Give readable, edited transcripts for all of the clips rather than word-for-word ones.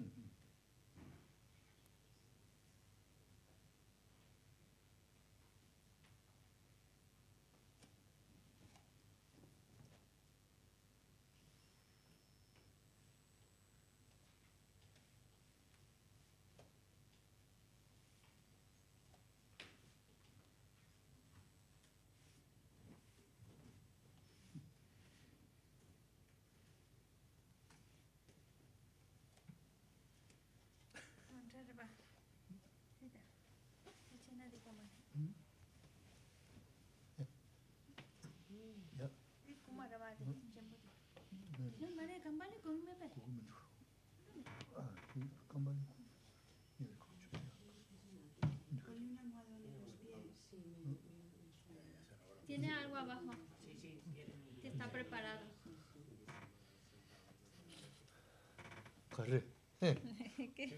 Tiene algo abajo que está preparado. ¿Qué?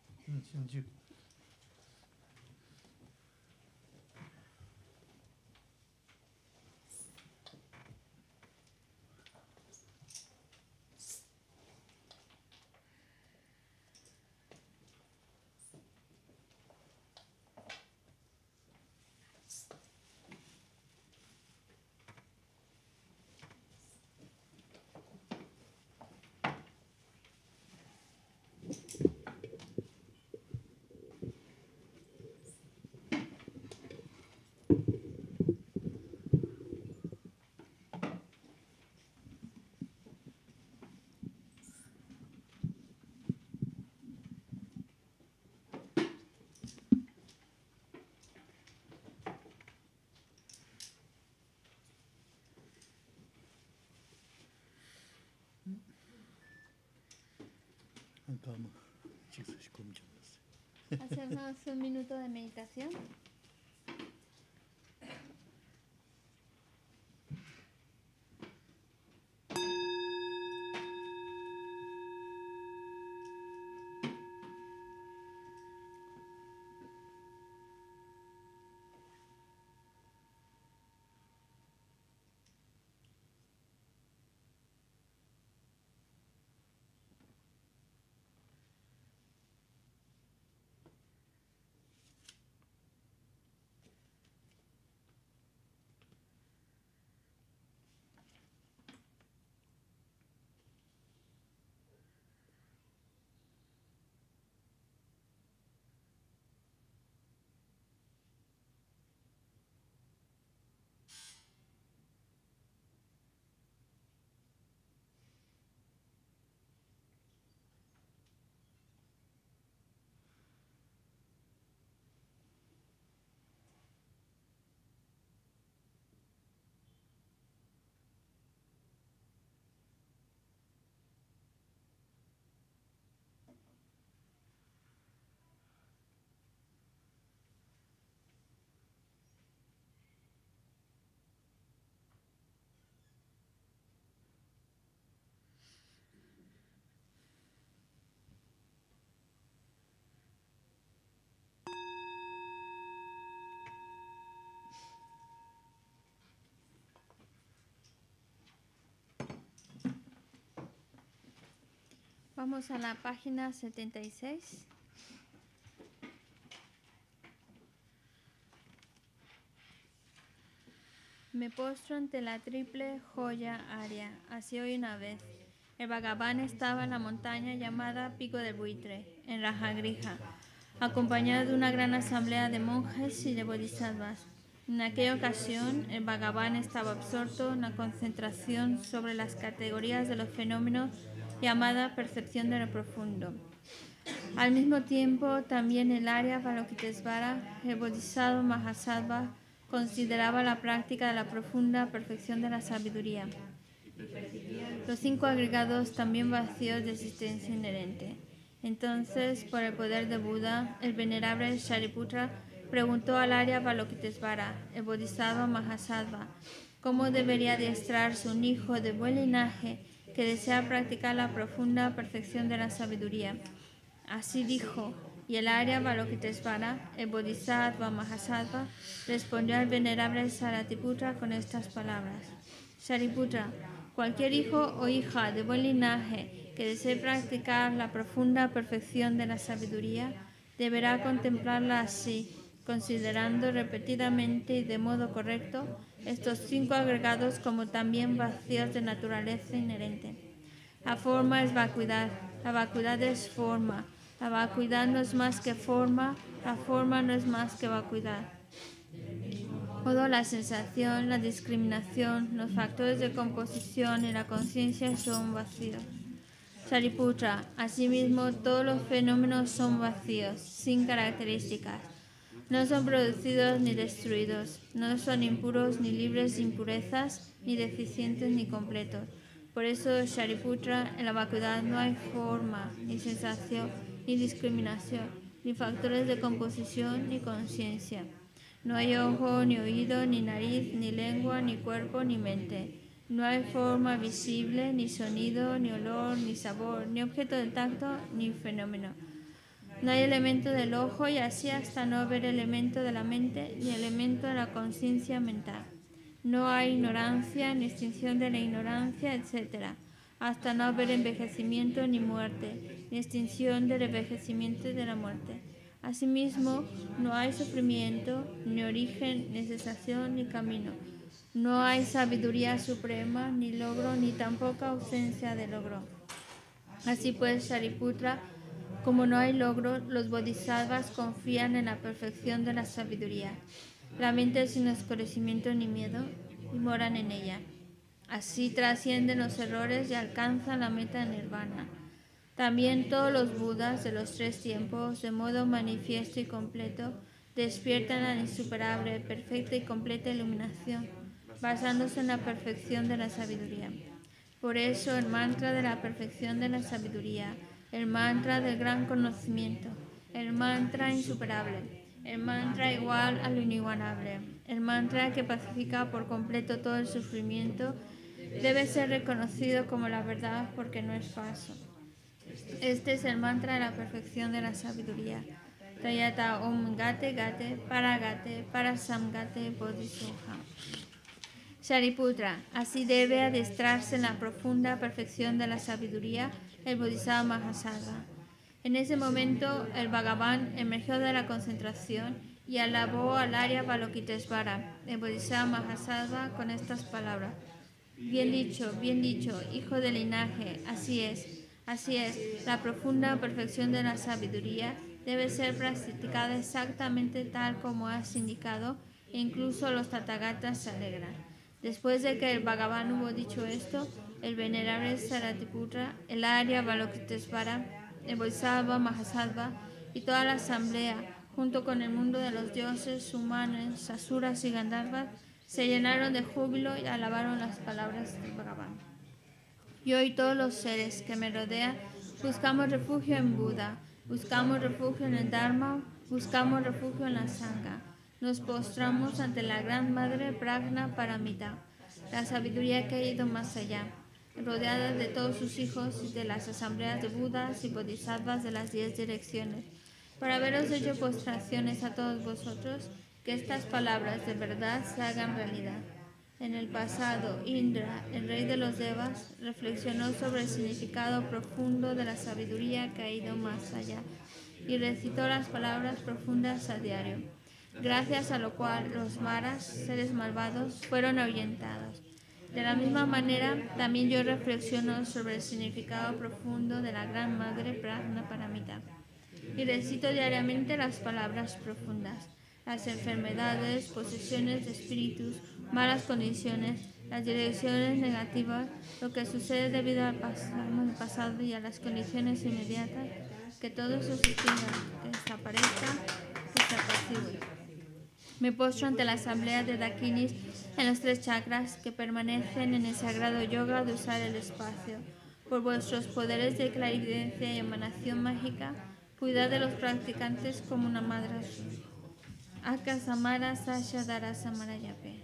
Hacemos un minuto de meditación. Vamos a la página 76. Me postro ante la triple joya Arya. Así hoy una vez. El Bhagavan estaba en la montaña llamada Pico del Buitre, en Rajagrija, acompañado de una gran asamblea de monjes y de bodhisattvas. En aquella ocasión, el Bhagavan estaba absorto en la concentración sobre las categorías de los fenómenos llamada percepción de lo profundo. Al mismo tiempo, también el Arya Avalokitesvara, el Bodhisattva Mahasattva, consideraba la práctica de la profunda perfección de la sabiduría. Los 5 agregados también vacíos de existencia inherente. Entonces, por el poder de Buda, el venerable Shariputra preguntó al Arya Avalokitesvara, el Bodhisattva Mahasattva, cómo debería adiestrarse un hijo de buen linaje que desea practicar la profunda perfección de la sabiduría. Así dijo: Y el Arya Avalokitesvara, el Bodhisattva Mahasattva, respondió al venerable Sariputra con estas palabras. Sariputra, cualquier hijo o hija de buen linaje que desee practicar la profunda perfección de la sabiduría, deberá contemplarla así, considerando repetidamente y de modo correcto estos 5 agregados como también vacíos de naturaleza inherente. La forma es vacuidad, la vacuidad es forma, la vacuidad no es más que forma, la forma no es más que vacuidad. Todo la sensación, la discriminación, los factores de composición y la conciencia son vacíos. Sariputra, asimismo, todos los fenómenos son vacíos, sin características. No son producidos ni destruidos, no son impuros ni libres de impurezas, ni deficientes ni completos. Por eso, Sariputra, en la vacuidad no hay forma, ni sensación, ni discriminación, ni factores de composición, ni conciencia. No hay ojo, ni oído, ni nariz, ni lengua, ni cuerpo, ni mente. No hay forma visible, ni sonido, ni olor, ni sabor, ni objeto del tacto, ni fenómeno. No hay elemento del ojo y así hasta no haber elemento de la mente, ni elemento de la conciencia mental. No hay ignorancia, ni extinción de la ignorancia, etc. Hasta no haber envejecimiento ni muerte, ni extinción del envejecimiento y de la muerte. Asimismo, no hay sufrimiento, ni origen, ni cesación, ni camino. No hay sabiduría suprema, ni logro, ni tampoco ausencia de logro. Así pues, Sariputra, como no hay logro, los bodhisattvas confían en la perfección de la sabiduría. La mente sin oscurecimiento ni miedo y moran en ella. Así trascienden los errores y alcanzan la meta nirvana. También todos los budas de los 3 tiempos, de modo manifiesto y completo, despiertan la insuperable, perfecta y completa iluminación, basándose en la perfección de la sabiduría. Por eso el mantra de la perfección de la sabiduría, el mantra del gran conocimiento, el mantra insuperable, el mantra igual al inigualable, el mantra que pacifica por completo todo el sufrimiento, debe ser reconocido como la verdad porque no es falso. Este es el mantra de la perfección de la sabiduría. Tayata Om Gate Gate Paragate Parasamgate Bodhisoha. Shariputra, así debe adestrarse en la profunda perfección de la sabiduría el Bodhisattva Mahasattva. En ese momento, el Bhagavan emergió de la concentración y alabó al Arya Avalokitesvara, el Bodhisattva Mahasattva, con estas palabras. Bien dicho, hijo del linaje, así es, la profunda perfección de la sabiduría debe ser practicada exactamente tal como has indicado, e incluso los Tathagatas se alegran. Después de que el Bhagavan hubo dicho esto, el venerable Sariputra, el Arya Avalokitesvara, el Bodhisattva Mahasattva y toda la asamblea, junto con el mundo de los dioses, humanos, asuras y gandharvas, se llenaron de júbilo y alabaron las palabras del Bhagavan. Yo y todos los seres que me rodean buscamos refugio en Buda, buscamos refugio en el Dharma, buscamos refugio en la Sangha. Nos postramos ante la Gran Madre Prajna Paramita, la sabiduría que ha ido más allá, rodeada de todos sus hijos y de las asambleas de Budas y Bodhisattvas de las 10 direcciones. Por haberos hecho postraciones a todos vosotros, que estas palabras de verdad se hagan realidad. En el pasado, Indra, el rey de los Devas, reflexionó sobre el significado profundo de la sabiduría que ha ido más allá y recitó las palabras profundas a diario, gracias a lo cual los maras, seres malvados, fueron ahuyentados. De la misma manera, también yo reflexiono sobre el significado profundo de la Gran Madre Prajna Paramita y recito diariamente las palabras profundas. Las enfermedades, posesiones de espíritus, malas condiciones, las direcciones negativas, lo que sucede debido al pasado y a las condiciones inmediatas, que todo eso se extinga, que desaparezca, que se apacigue. Me postro ante la asamblea de Dakinis en los 3 chakras que permanecen en el sagrado yoga de usar el espacio. Por vuestros poderes de clarividencia y emanación mágica, cuidad de los practicantes como una madre azul. Aka Samara Sasha Dara Samara Yape.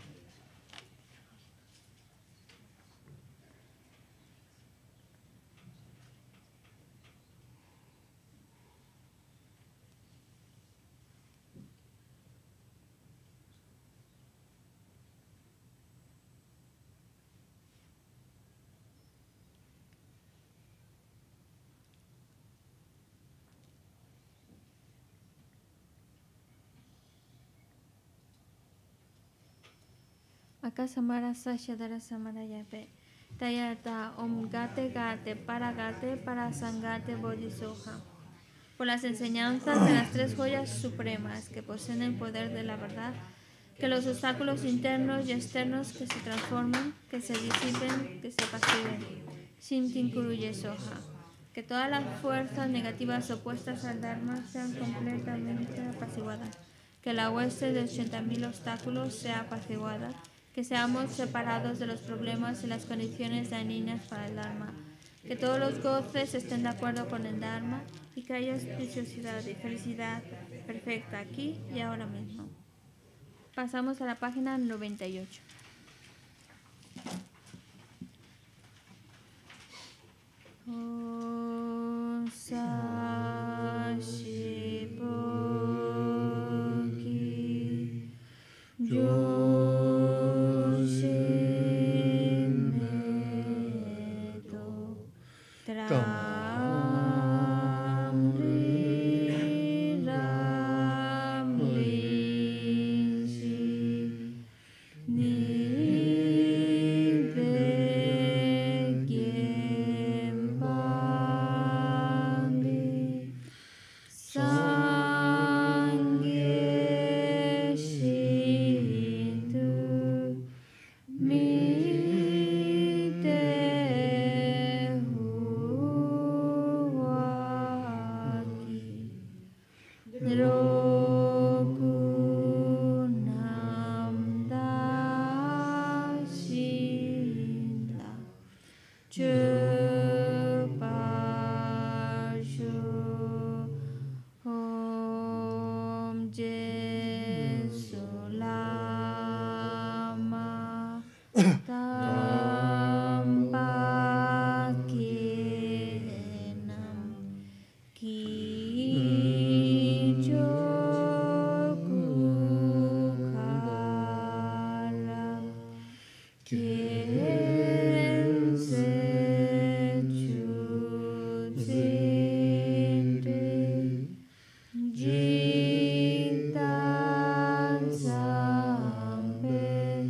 Akasamara Sashadara Samara Yape. Tayata Om Gate Gate para Sangate Bodhisoha. Por las enseñanzas de las tres joyas supremas que poseen el poder de la verdad, que los obstáculos internos y externos que se transformen, que se disipen, que se apaciguen. Shintinkuru Soha. Que todas las fuerzas negativas opuestas al Dharma sean completamente apaciguadas. Que la hueste de 80.000 obstáculos sea apaciguada. Que seamos separados de los problemas y las condiciones dañinas para el Dharma. Que todos los goces estén de acuerdo con el Dharma y que haya auspiciosidad y felicidad perfecta aquí y ahora mismo. Pasamos a la página 98. Om Sashipoki Yoshimeto Tramri Ramlishi Nidvegyempandi Sangye Shintu Mite Huaki Rokunam Dashinda Chupashu Om Jesulama Tampakinam Kijokukalam Kiense Chutsinte Jintan Sampe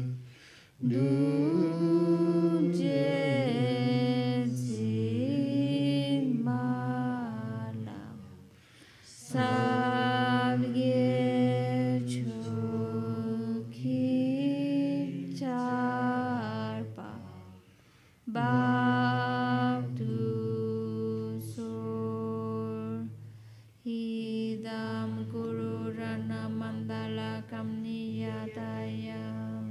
Dujetsin Malam Sargye Choki Charpa Bhaktu Sor Hidam Guru Rana Mandala Kamniyatayam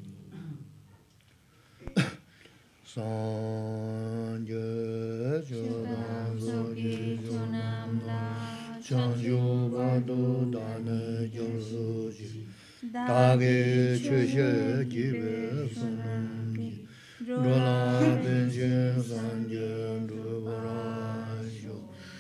Sangye Chodam Soki Chunam La Chanju Bado Dane Josuji Dage Chushe Jibe Sunangi Drola Benjen Sangye Drubarasho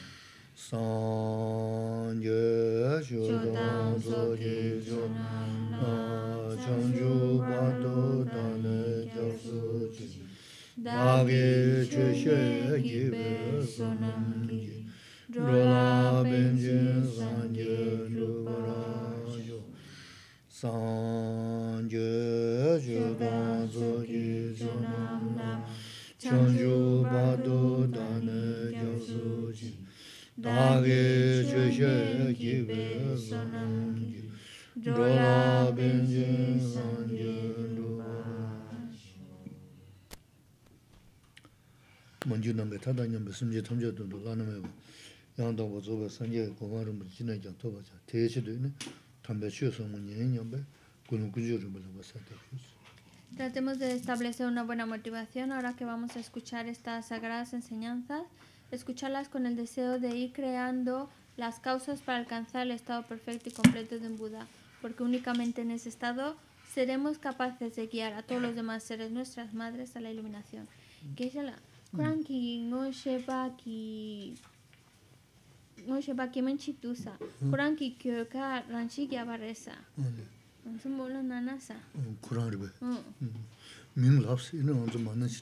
Sangye Chodam Soki Chunam La Chanju Bado Dane Josuji Dage Chushe Jibe Sunangi Drola Benjen Sangye Drubarasho Sangye Chodam Soki Chunam La Chanju Bado Dane Josuji Dage Chushe Jibe Sunangi Drola Benjen Sangye Drubarasho Manju Nambe Tada Nyambe Simje Tamje Dundu Laname Yangda Wazoba Sangye Gomarum Jina Jang Toba Cha Teche Dune Tambe Chuso Munye Nyambe Gunu Kujuru Bala Santa Cruz. Tratemos de establecer una buena motivación ahora que vamos a escuchar estas sagradas enseñanzas, escucharlas con el deseo de ir creando las causas para alcanzar el estado perfecto y completo de un Buda, porque únicamente en ese estado seremos capaces de guiar a todos los demás seres, nuestras madres, a la iluminación. Que es la Kuranki no sheba ki menchitusa, Kuranki kyoka ranchi gyabaresa. Somos nanasa. Kurangribe. Ming Laps, y no,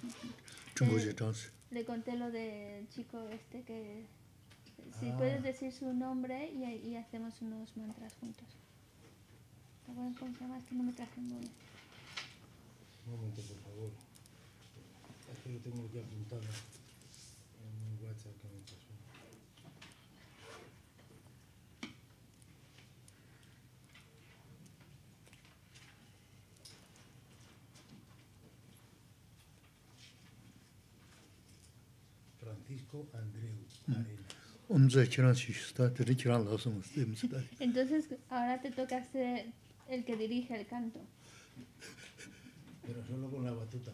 Le conté lo del chico este que si puedes decir su nombre y hacemos unos mantras juntos. ¿Te acuerdas cómo se llama? Es que no me traje el móvil. Un momento, por favor. Es que lo tengo aquí apuntado en un WhatsApp que me pasó. Francisco Andreu Arenas. Entonces, ahora te toca ser el que dirige el canto. Pero solo con la batuta.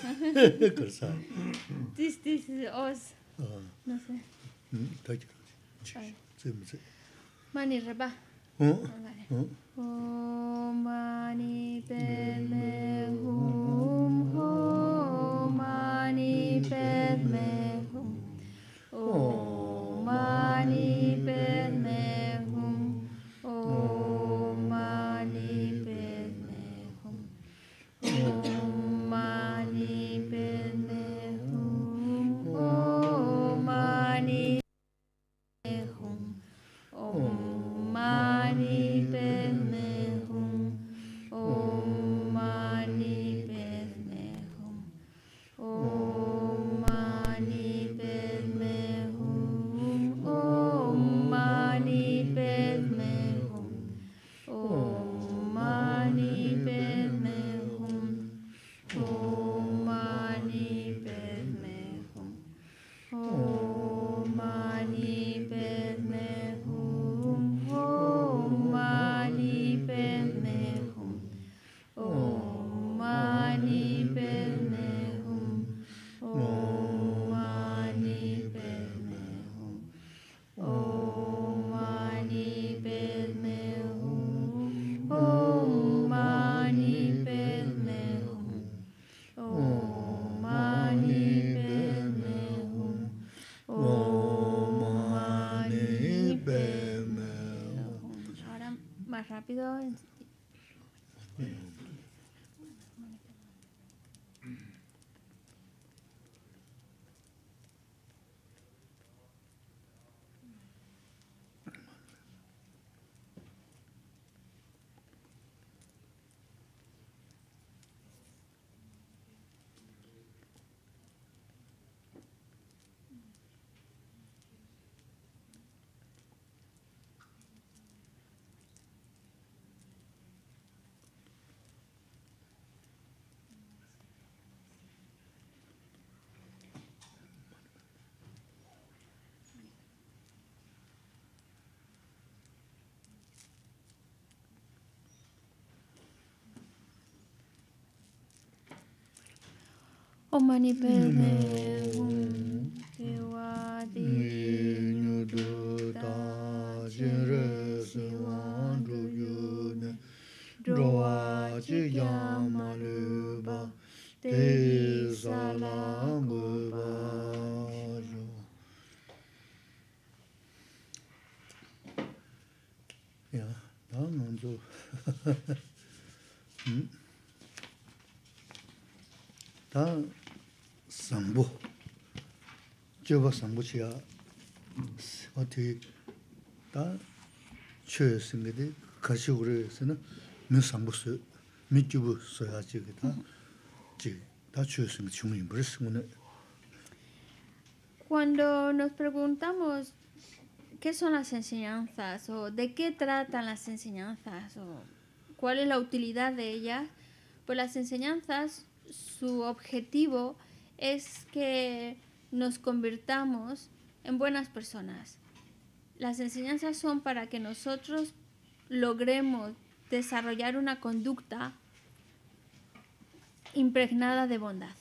This os. No sé. Mani reba. Vale. Om mani padme hum. Om mani padme hum. Om mani padme hum. Om mani padme hum. Om mani padme hum. Om mani hum. Om mani padme hum. Om mani padme hum. Om mani padme hum. Om mani padme hum. Om mani padme hum. Om mani padme hum. Om mani padme hum. Om mani padme hum. Om mani padme hum. Om mani padme hum. Om mani padme hum. Om mani padme hum. Om mani padme hum. Om mani padme hum. Ahora más rápido. Om mani padme hum. Devadi Droa chi yamaluba te salamuba. 야, 나 먼저. 다 상부. 저거 상부치야. 어떻게 다 최승에데 가시고래서는 몇 상부스 밑주부 써야지 그다. 다 최승 중인 버스는. Cuando nos preguntamos qué son las enseñanzas o de qué tratan las enseñanzas o cuál es la utilidad de ellas, pues las enseñanzas, su objetivo es que nos convirtamos en buenas personas. Las enseñanzas son para que nosotros logremos desarrollar una conducta impregnada de bondad.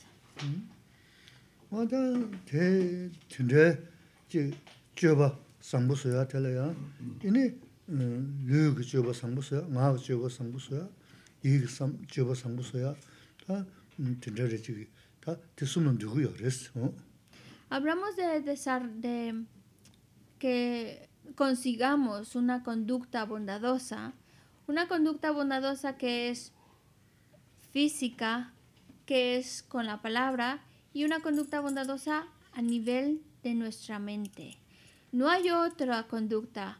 Hablamos de que consigamos una conducta bondadosa que es física, que es con la palabra, y una conducta bondadosa a nivel de nuestra mente. No hay otra conducta.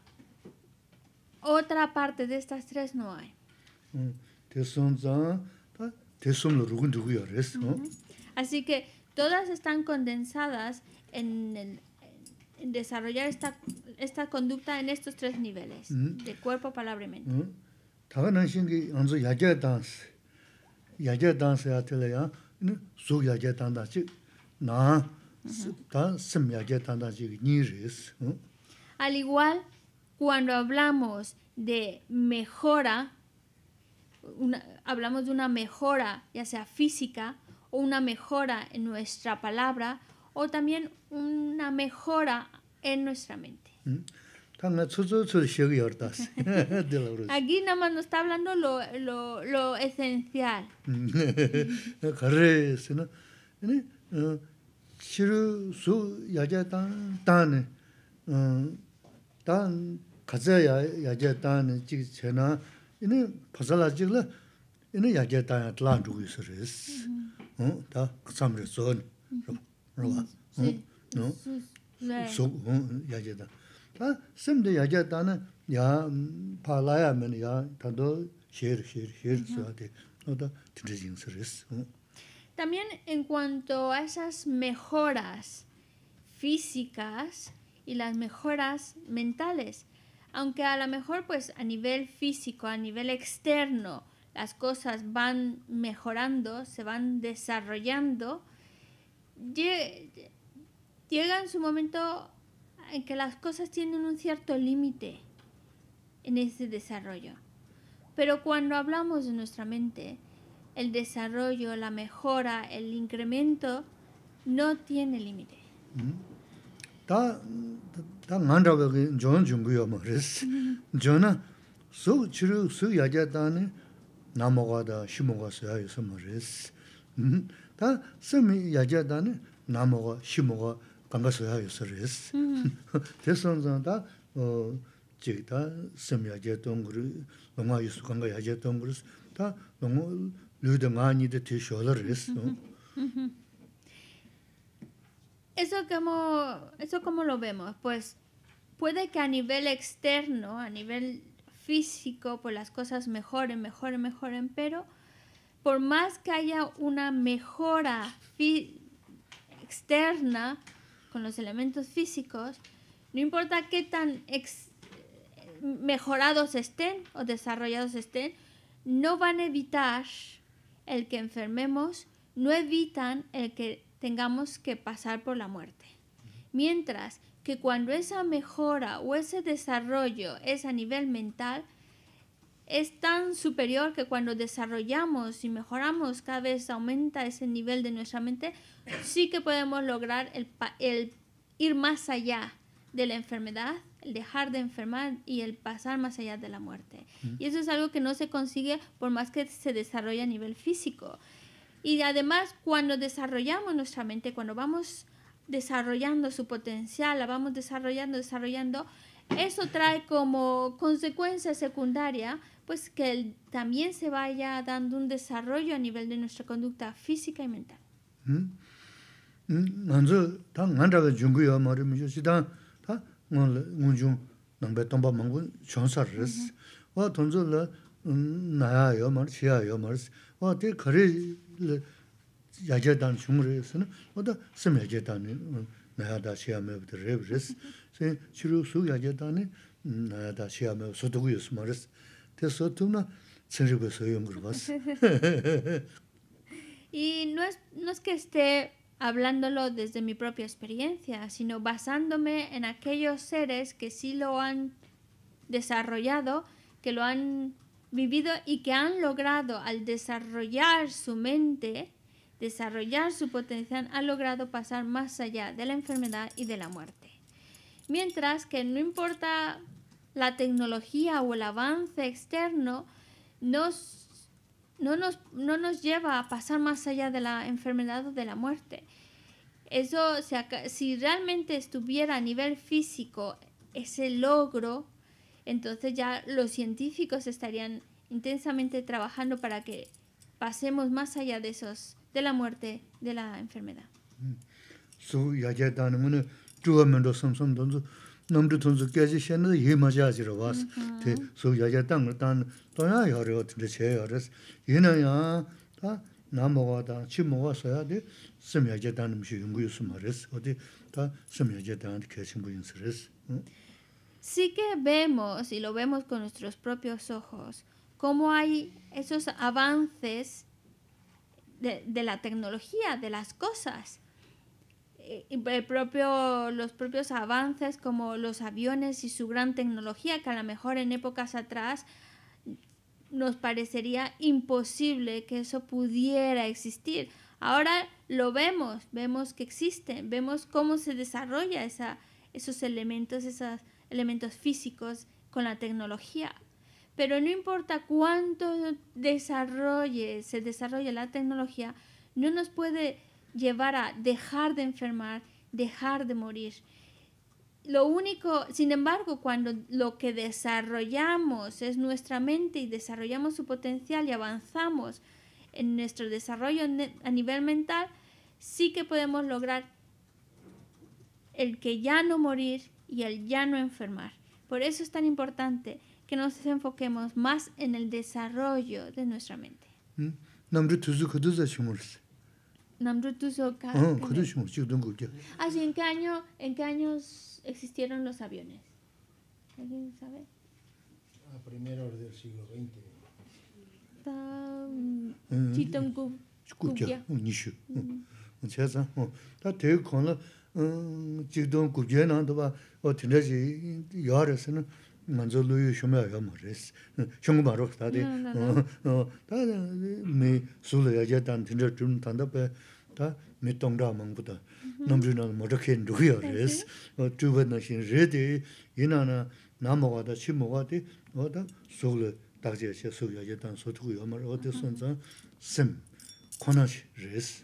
Otra parte de estas tres no hay. Así que todas están condensadas en desarrollar esta conducta en estos tres niveles, de cuerpo, palabra y mente. Al igual, cuando hablamos de mejora, hablamos de una mejora, ya sea física, o una mejora en nuestra palabra, o también una mejora en nuestra mente. Aquí nada más nos está hablando lo esencial. También en cuanto a esas mejoras físicas y las mejoras mentales, aunque a lo mejor pues a nivel físico, a nivel externo, las cosas van mejorando, se van desarrollando, llega en su momento en que las cosas tienen un cierto límite en ese desarrollo. Pero cuando hablamos de nuestra mente, el desarrollo, la mejora, el incremento no tiene límite. 나모가다 시모가 써야 말이스. 다 섬이 야자다네 나모가 시모가 강가서야 요서레스. 대선자다 제다 섬이 야자 동그르 농아 유수 강가 야자 동그르 다 너무 류드 많이데 티쇼더레스. Eso como lo vemos, pues puede que a nivel externo, a nivel físico, pues las cosas mejoren, pero por más que haya una mejora externa con los elementos físicos, no importa qué tan mejorados estén o desarrollados estén, no van a evitar el que enfermemos, no evitan el que tengamos que pasar por la muerte. Mientras que cuando esa mejora o ese desarrollo es a nivel mental, es tan superior que cuando desarrollamos y mejoramos, cada vez aumenta ese nivel de nuestra mente, sí que podemos lograr el ir más allá de la enfermedad, el dejar de enfermar y el pasar más allá de la muerte. Y eso es algo que no se consigue por más que se desarrolle a nivel físico. Y además, cuando desarrollamos nuestra mente, cuando vamos desarrollando su potencial, la vamos desarrollando, eso trae como consecuencia secundaria pues que también se vaya dando un desarrollo a nivel de nuestra conducta física y mental. 야제단 중물에서는 어다 스메제단이 나야다 시험에 드레브스 세 치루수 야제단이 나야다 시험에 소도구스 말스 대소투나 천리고서 연구를 봤어. Y no es que esté hablándolo desde mi propia experiencia, sino basándome en aquellos seres que sí lo han desarrollado, que lo han vivido y que han logrado al desarrollar su mente, desarrollar su potencial, han logrado pasar más allá de la enfermedad y de la muerte. Mientras que no importa la tecnología o el avance externo, no nos lleva a pasar más allá de la enfermedad o de la muerte. Eso, si realmente estuviera a nivel físico ese logro, entonces ya los científicos estarían intensamente trabajando para que pasemos más allá de la muerte, de la enfermedad. nombre tonzo 깨지 셴의 예마자지로 와서 대 소야자 땅을 단 또야 여러 어떻게 제어를 얘나야 다 나모가다 치모가서야데 스며제다는 시 연구유스 말했어. 어디 다 스며제다한테 개심부인스레스. Sí que vemos, y lo vemos con nuestros propios ojos, cómo hay esos avances de la tecnología, de las cosas. Los propios avances como los aviones y su gran tecnología, que a lo mejor en épocas atrás nos parecería imposible que eso pudiera existir. Ahora lo vemos que existen, vemos cómo se desarrolla esos elementos físicos con la tecnología. Pero no importa cuánto se desarrolle la tecnología, no nos puede llevar a dejar de enfermar, dejar de morir. Lo único, sin embargo, cuando lo que desarrollamos es nuestra mente y desarrollamos su potencial y avanzamos en nuestro desarrollo a nivel mental, sí que podemos lograr el que ya no morir y el ya no enfermar. Por eso es tan importante que nos enfoquemos más en el desarrollo de nuestra mente. Así, ¿en qué años existieron los aviones? ¿Alguien sabe? A primeros del siglo XX. 먼저 루유 쇼메야 말레스 형마로 다데 미 술야제 단 진짜 좀 단답에 다 미동라 망보다 넘주는 뭐렇게 누구야레스 주변의 신 레디 이나나 나모가다 치모가데 어다 술 다제시 술야제 단 소투고 말 어디 선자 심 코나시 레스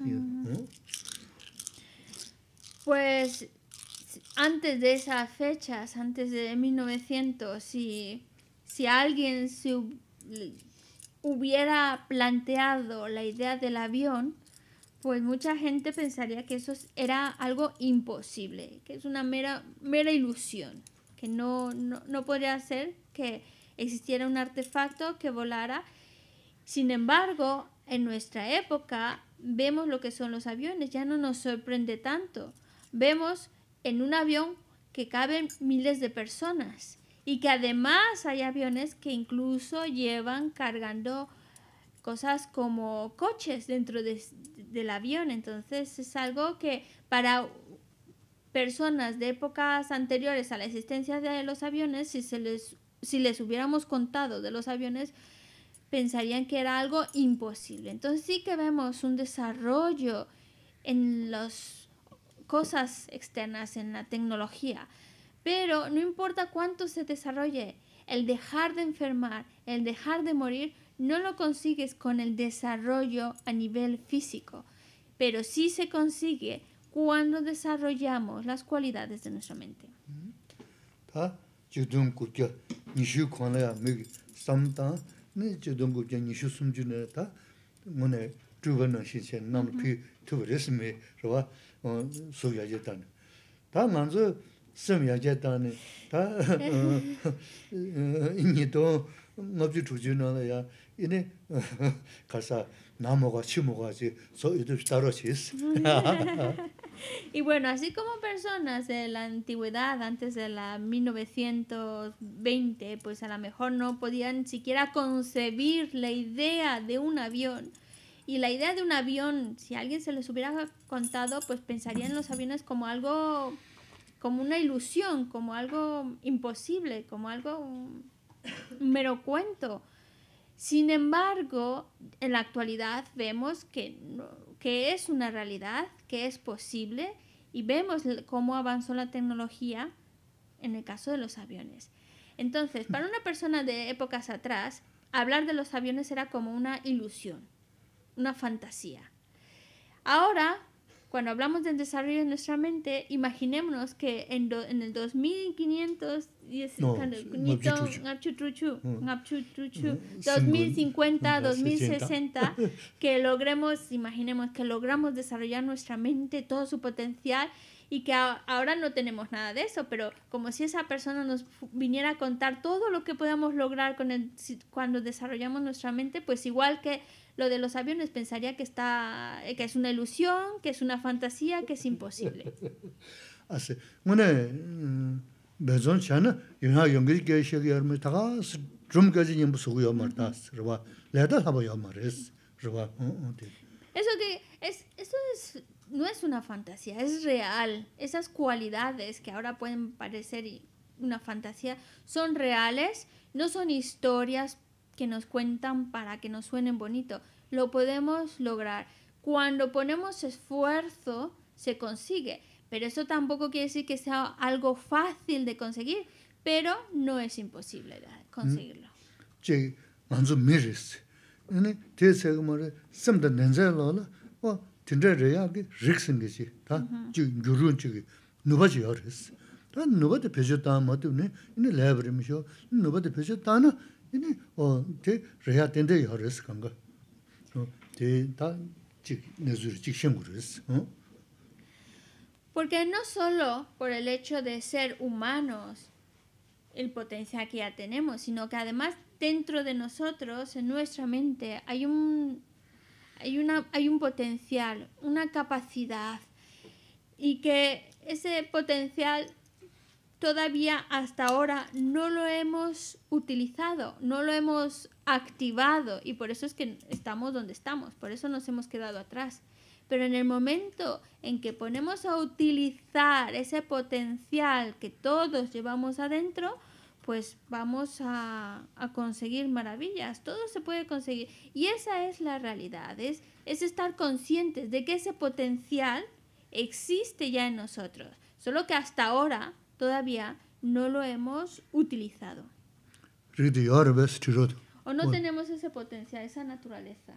Pues antes de esas fechas, antes de 1900, si alguien se hubiera planteado la idea del avión, pues mucha gente pensaría que eso era algo imposible, que es una mera ilusión, que no podría ser que existiera un artefacto que volara. Sin embargo, en nuestra época vemos lo que son los aviones, ya no nos sorprende tanto. Vemos en un avión que caben miles de personas y que además hay aviones que incluso llevan cargando cosas como coches dentro del avión. Entonces es algo que para personas de épocas anteriores a la existencia de los aviones, si les hubiéramos contado de los aviones, pensarían que era algo imposible. Entonces sí que vemos un desarrollo en las cosas externas, en la tecnología, pero no importa cuánto se desarrolle, el dejar de enfermar, el dejar de morir, no lo consigues con el desarrollo a nivel físico, pero sí se consigue cuando desarrollamos las cualidades de nuestra mente. 소야제단 다 먼저 섬야제단에 다 이니도 납주 주주나야 이네 가서 나무가 치모가지 소이도 따로시스. Y bueno, así como personas de la antigüedad, antes de la 1920, pues a lo mejor no podían siquiera concebir la idea de un avión. Y la idea de un avión, si a alguien se les hubiera contado, pues pensarían en los aviones como algo, como una ilusión, como algo imposible, como algo un mero cuento. Sin embargo, en la actualidad vemos que es una realidad, que es posible, y vemos cómo avanzó la tecnología en el caso de los aviones. Entonces, para una persona de épocas atrás, hablar de los aviones era como una ilusión, una fantasía. Ahora, cuando hablamos del desarrollo de nuestra mente, imaginémonos que en el 2500, 2050, 2060, imaginemos que logramos desarrollar nuestra mente, todo su potencial, y que ahora no tenemos nada de eso, pero como si esa persona nos viniera a contar todo lo que podamos lograr cuando desarrollamos nuestra mente, pues igual que lo de los aviones pensaría que es una ilusión, que es una fantasía, que es imposible. Así, bueno, bezón chana, yunha yungi que shegi arme taga drum gaji nyambu suguyo martas, rwa, leda habo mares, rwa. No es una fantasía, es real. Esas cualidades que ahora pueden parecer una fantasía son reales, no son historias que nos cuentan para que nos suenen bonito. Lo podemos lograr. Cuando ponemos esfuerzo, se consigue. Pero eso tampoco quiere decir que sea algo fácil de conseguir, pero no es imposible de conseguirlo. Sí, manzo miris. Te se como samda nenza lola, o tindre reya que rixingi, ta, jurun chigi, nubaji yoris. Ta nubade pejo ta matune, ine labri misho, nubade pejo ta na, ine o te reya tende yoris kanga. Te ta chig nezuri chig shenguris. Porque no solo por el hecho de ser humanos el potencial que ya tenemos, sino que además dentro de nosotros, en nuestra mente, hay un potencial, una capacidad, y que ese potencial todavía hasta ahora no lo hemos utilizado, no lo hemos activado, y por eso es que estamos donde estamos, por eso nos hemos quedado atrás. Pero en el momento en que ponemos a utilizar ese potencial que todos llevamos adentro, pues vamos a conseguir maravillas. Todo se puede conseguir. Y esa es la realidad. Es estar conscientes de que ese potencial existe ya en nosotros. Solo que hasta ahora todavía no lo hemos utilizado. O no tenemos ese potencial, esa naturaleza.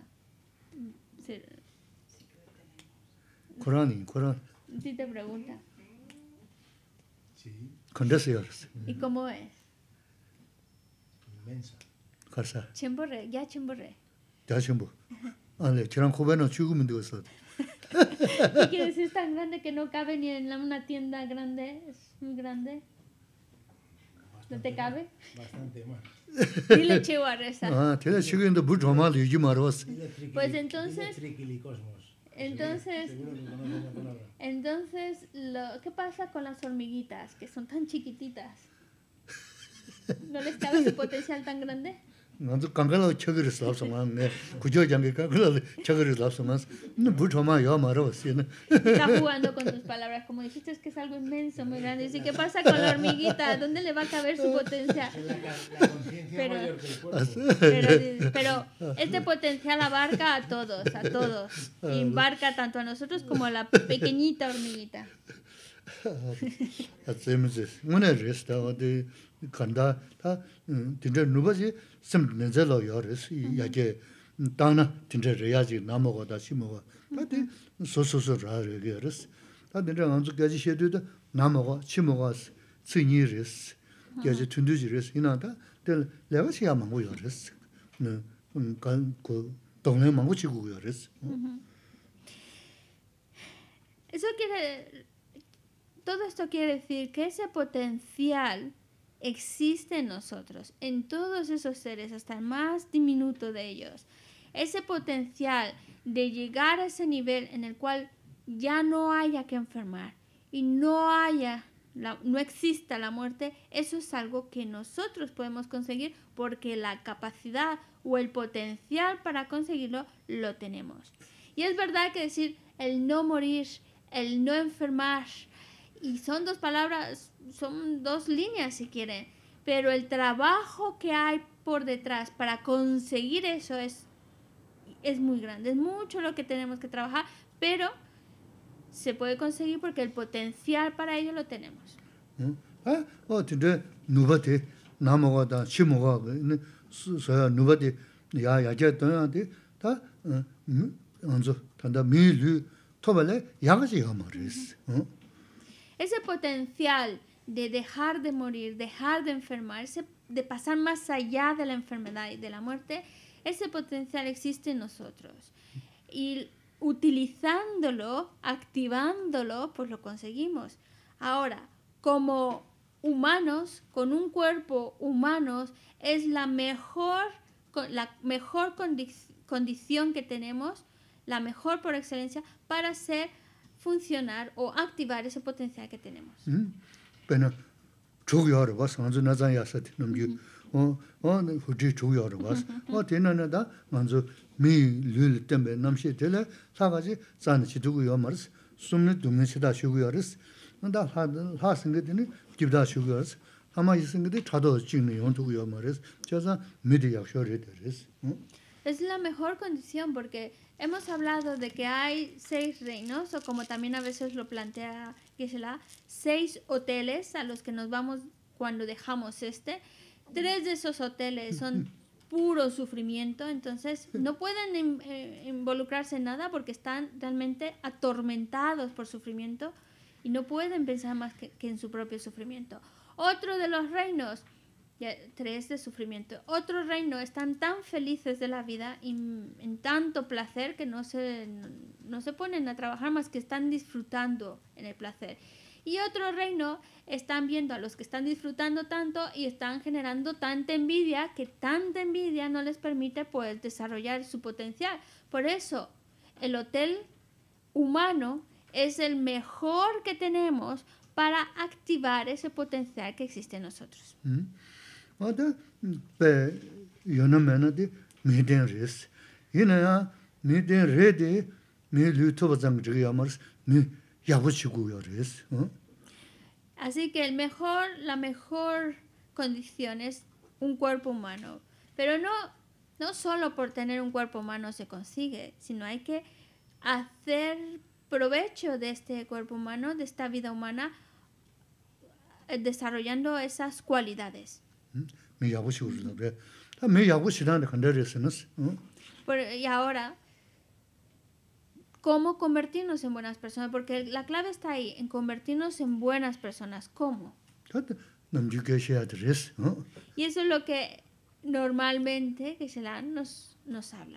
Corán. Sí te pregunta. Sí. ¿Y cómo es? Inmensa. Carsa. Chemborre, ya chemborre. Ya chembo. Ale, chirán joven chugum de eso. ¿Qué quiere decir? Es tan grande que no cabe ni en una tienda grande. Es muy grande. ¿No te cabe? Bastante más. Dile chivo a rezar. Ah, tiene chiquito mucho más y maros. Pues entonces, ¿qué pasa con las hormiguitas que son tan chiquititas? ¿No les cabe su potencial tan grande? 나도 강가로 쳐그려 쏴서만 네 구조 장게 강가로 쳐그려 쏴서만 너 부터만 요 말어 쓰네. Está jugando con tus palabras, como dijiste, es que es algo inmenso, muy grande. ¿Y qué pasa con la hormiguita? ¿Dónde le va a caber su potencial? La conciencia mayor que el cuerpo. Pero este potencial abarca a todos. Y embarca tanto a nosotros como a la pequeñita hormiguita. Hacemos una resta de 간다 다 진짜 누바지 좀 내절로 요르스 야게 다나 진짜 레야지 나모가다 시모가 다데 소소소라르 요르스 다데 안주까지 셔도다 나모가 시모가 스니르스 게제 tundu지르스 이나다 될 레바시야 망고 요르스 그 동네 망고 지고 요르스 Todo esto quiere decir que ese potencial existe en nosotros, en todos esos seres, hasta el más diminuto de ellos. Ese potencial de llegar a ese nivel en el cual ya no haya que enfermar y no exista la muerte, eso es algo que nosotros podemos conseguir porque la capacidad o el potencial para conseguirlo lo tenemos. Y es verdad que decir el no morir, el no enfermar, y son dos palabras, son dos líneas si quieren, pero el trabajo que hay por detrás para conseguir eso es muy grande, es mucho lo que tenemos que trabajar, pero se puede conseguir porque el potencial para ello lo tenemos. 누바데 나모가다 시모가 서 누바데 야야게 떠나데 다 언저 단다 미르 토발레 야가지 야마르스 Ese potencial de dejar de morir, dejar de enfermarse, de pasar más allá de la enfermedad y de la muerte, ese potencial existe en nosotros. Y utilizándolo, activándolo, pues lo conseguimos. Ahora, como humanos, con un cuerpo humano, es la mejor condición que tenemos, la mejor por excelencia, para hacer funcionar o activar ese potencial que tenemos. Bueno, chugyar was manzo nazan yasat namju. Huji chugyar was. Tenana manzo mi lul tembe namshi tele sagaji zan chidugu yomars. Sumne dumne chida shugyaris. Da ha singedini gibda shugyaris. Ama yisingedi chado jingni yontugu yomaris. Chaza midi yakshore deres. Es la mejor condición porque hemos hablado de que hay 6 reinos, o como también a veces lo plantea Gisela, 6 hoteles a los que nos vamos cuando dejamos 3 de esos hoteles son puro sufrimiento, entonces no pueden involucrarse en nada porque están realmente atormentados por sufrimiento y no pueden pensar más que en su propio sufrimiento. Otro de los reinos, 3 de sufrimiento. Otro reino están tan felices de la vida y en tanto placer que no se ponen a trabajar más que están disfrutando en el placer. Y otro reino están viendo a los que están disfrutando tanto y están generando tanta envidia que tanta envidia no les permite pues desarrollar su potencial. Por eso el hotel humano es el mejor que tenemos para activar ese potencial que existe en nosotros. Ada pe yonamena de meden res. Ina meden rede me luto bazang yamars me yabuchigu res. Así que la mejor condición es un cuerpo humano. Pero no solo por tener un cuerpo humano se consigue, sino hay que hacer provecho de este cuerpo humano, de esta vida humana, desarrollando esas cualidades. Y ahora, ¿cómo convertirnos en buenas personas? Porque la clave está ahí, en convertirnos en buenas personas. ¿Cómo? Y eso es lo que normalmente Geshe-la nos habla.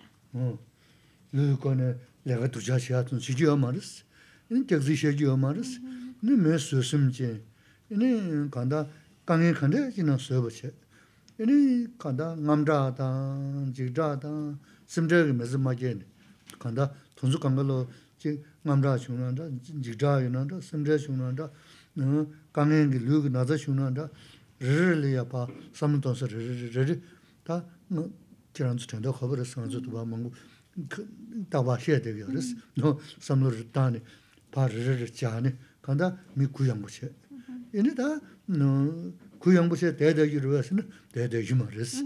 Ini kanda ngamda dan, jigda dan, simdra mezimagene. Kanda tunzu kangalo ngamda shunanda, jigda yunanda, simdra shunanda, kangengi lugu naza shunanda, riri yapa samtonsa riri, ta kiranzu tenda khabara sanzu tuba mangu tawa shede yaris, no samlo ritani, pa riri jani, kanda mi kuyangbu she. Ini ta kuyangbu세 대대기로 해서는 대대기 말했어.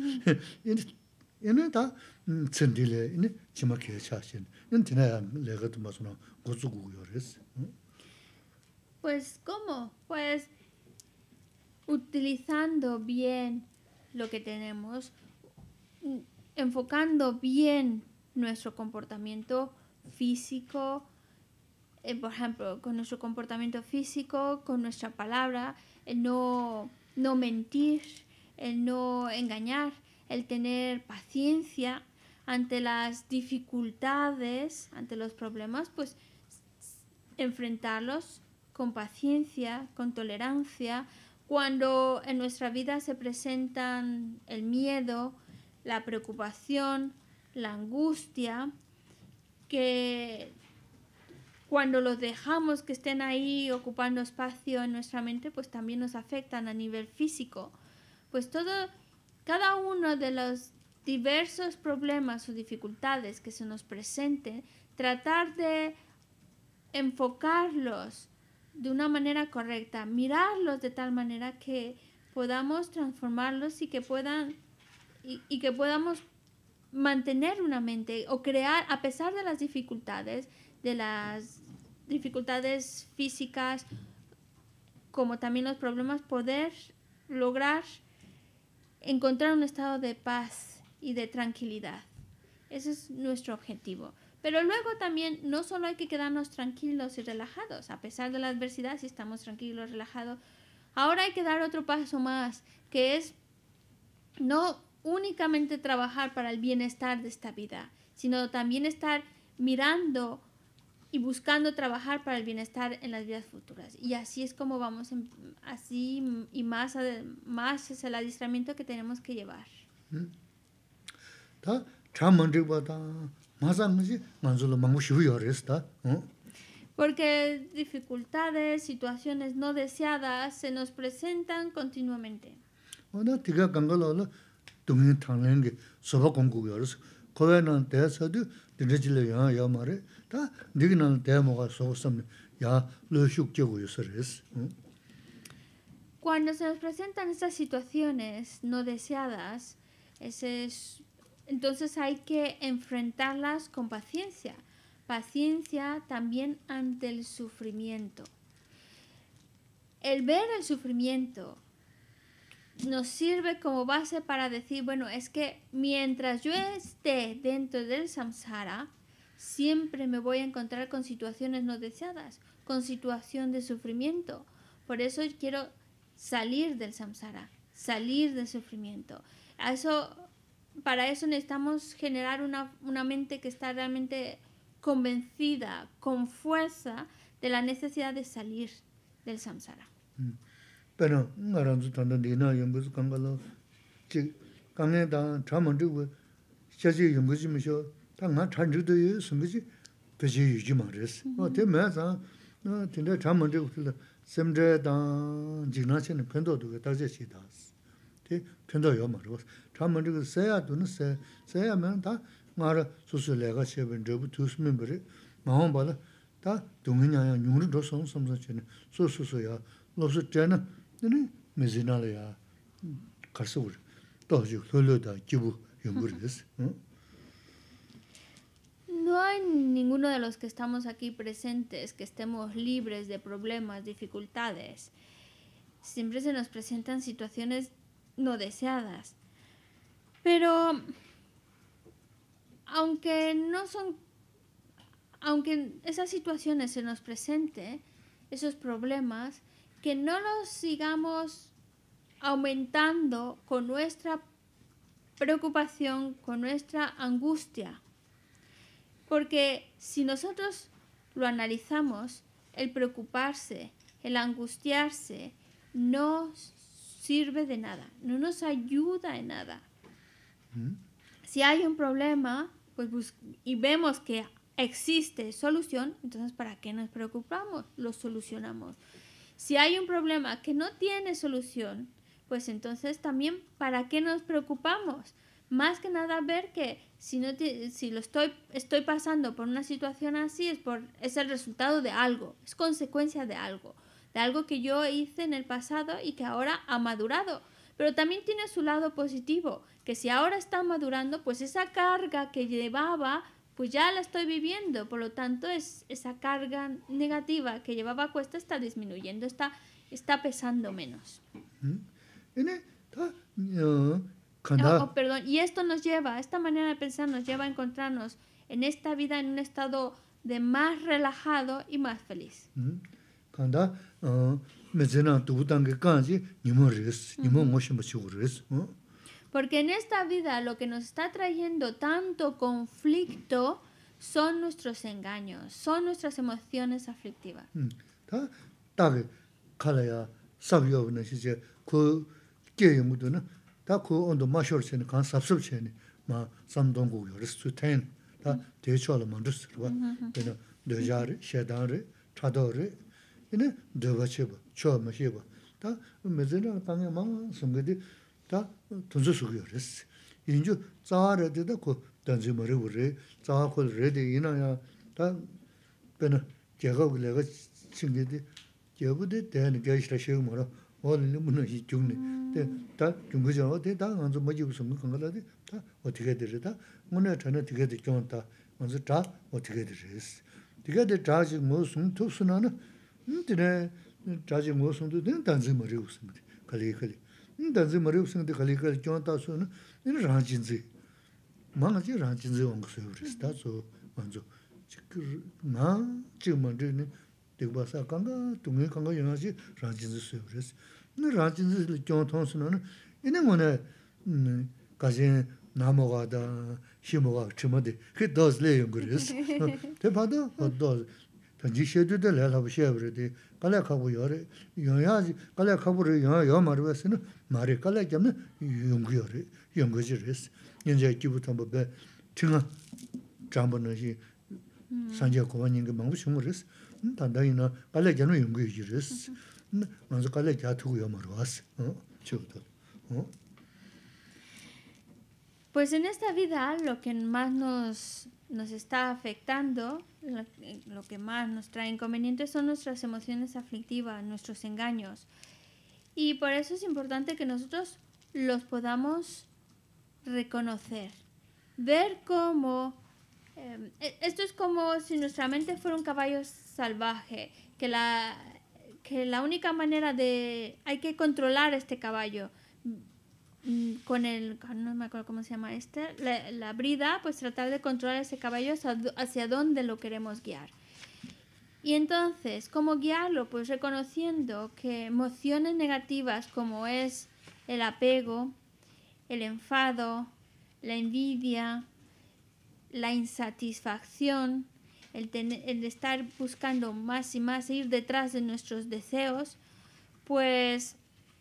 얘는 다 천딜에 이제 지막해 차신. 인터넷 내가도 맞으나 고수고 그랬어. Pues cómo? Pues utilizando bien lo que tenemos, enfocando bien nuestro comportamiento físico, por ejemplo, con nuestro comportamiento físico, con nuestra palabra, el no mentir, el no engañar, el tener paciencia ante las dificultades, ante los problemas, pues enfrentarlos con paciencia, con tolerancia. Cuando en nuestra vida se presentan el miedo, la preocupación, la angustia, que cuando los dejamos que estén ahí ocupando espacio en nuestra mente, pues también nos afectan a nivel físico. Pues cada uno de los diversos problemas o dificultades que se nos presenten, tratar de enfocarlos de una manera correcta, mirarlos de tal manera que podamos transformarlos y que podamos mantener una mente o crear, a pesar de las dificultades físicas, como también los problemas, poder lograr encontrar un estado de paz y de tranquilidad. Ese es nuestro objetivo. Pero luego también no solo hay que quedarnos tranquilos y relajados, a pesar de la adversidad, si estamos tranquilos, relajados. Ahora hay que dar otro paso más, que es no únicamente trabajar para el bienestar de esta vida, sino también estar mirando y buscando trabajar para el bienestar en las vidas futuras. Y así es como vamos, así y más es el adiestramiento que tenemos que llevar. Porque dificultades, situaciones no deseadas se nos presentan continuamente. Cuando se nos presentan estas situaciones no deseadas, entonces hay que enfrentarlas con paciencia. Paciencia también ante el sufrimiento. El ver el sufrimiento nos sirve como base para decir, bueno, es que mientras yo esté dentro del samsara, siempre me voy a encontrar con situaciones no deseadas, con situación de sufrimiento. Por eso quiero salir del samsara, salir del sufrimiento. Para eso necesitamos generar una mente que está realmente convencida, con fuerza, de la necesidad de salir del samsara. Pero ngaranzu tanda dina yambuzu kangalo chik kange da chamandu chaji yambuzu misho ta nga chanjudo yu sunguji pechi yuji ma res. Te me za tinda chamandu kutila semdre da jigna chene pendo duga tarje chi das. Te pendo yo ma res. Chamandu saya duna saya me ta ngara susu lega cheben jobu tusmin bari mahon bala ta dungi nyaya nyungri do song samsa chene susu ya lopsu chena mezinalaya karsur toju loloda kibu yunguris. No hay ninguno de los que estamos aquí presentes que estemos libres de problemas, dificultades. Siempre se nos presentan situaciones no deseadas. Pero aunque esas situaciones se nos presenten, esos problemas, que no los sigamos aumentando con nuestra preocupación, con nuestra angustia. Porque si nosotros lo analizamos, el preocuparse, el angustiarse, no sirve de nada, no nos ayuda en nada. Si hay un problema y vemos que existe solución, entonces ¿para qué nos preocupamos? Lo solucionamos. Si hay un problema que no tiene solución, pues entonces también ¿para qué nos preocupamos? Más que nada ver que si estoy pasando por una situación así es el resultado de algo, es consecuencia de algo que yo hice en el pasado y que ahora ha madurado. Pero también tiene su lado positivo, que si ahora está madurando, pues esa carga que llevaba, pues ya la estoy viviendo, por lo tanto esa carga negativa que llevaba a cuesta está disminuyendo, está pesando menos. Perdón, y esto esta manera de pensar nos lleva a encontrarnos en esta vida en un estado de más relajado y más feliz. Porque en esta vida lo que nos está trayendo tanto conflicto son nuestros engaños, son nuestras emociones aflictivas. 다 돈주 수고였어. 인주 자아래도 고 단지 머리를 자아콜 레디 이나야 다 배는 제가 내가 친구들 제부대 대한 게시라 쉬고 뭐라 오늘 문은 이 중네. 다 중거죠. 다 먼저 뭐지 무슨 건 거라도 다 어떻게 되르다. 문에 전에 되게 되겠다. 먼저 다 어떻게 되르스. 되게 되자지 무슨 투수나는 근데 자지 무슨도 된 단지 머리 웃습니다. 칼리 단지 머리 웃는데 칼리가 껴다서는 이는 ranjinzi 망아지 ranjinzi 온거서 그랬다. 저 먼저 나 지금은 되고서 강가 동네 강가 영화지 ranjinzi 그랬어. 이 ranjinzi 껴통서는 이는 뭐네 가진 나무가다 심어가 쯤어데 그 도스레 그랬어. 대파도 도 단지 쉐드들 해라고 쉐브르데 깔라카고 요래 영야지 깔라카고를 영야 말으면은 말이 깔라겸은 용거래 용거지레스. 이제 기부터 뭐 tinga jambo na ji sanje ko wan ning mang shung res dan da ina kale janu yung gi res manzo kale ja tu yo maros chuto Pues en esta vida lo que más nos está afectando, lo que más nos trae inconvenientes son nuestras emociones aflictivas, nuestros engaños. Y por eso es importante que nosotros los podamos reconocer, ver cómo... esto es como si nuestra mente fuera un caballo salvaje, que la única manera de... hay que controlar este caballo con el... no me acuerdo cómo se llama la brida, pues tratar de controlar ese caballo hacia dónde lo queremos guiar. Y entonces, ¿cómo guiarlo? Pues reconociendo que emociones negativas como es el apego, el enfado, la envidia, la insatisfacción, el estar buscando más y más, ir detrás de nuestros deseos, pues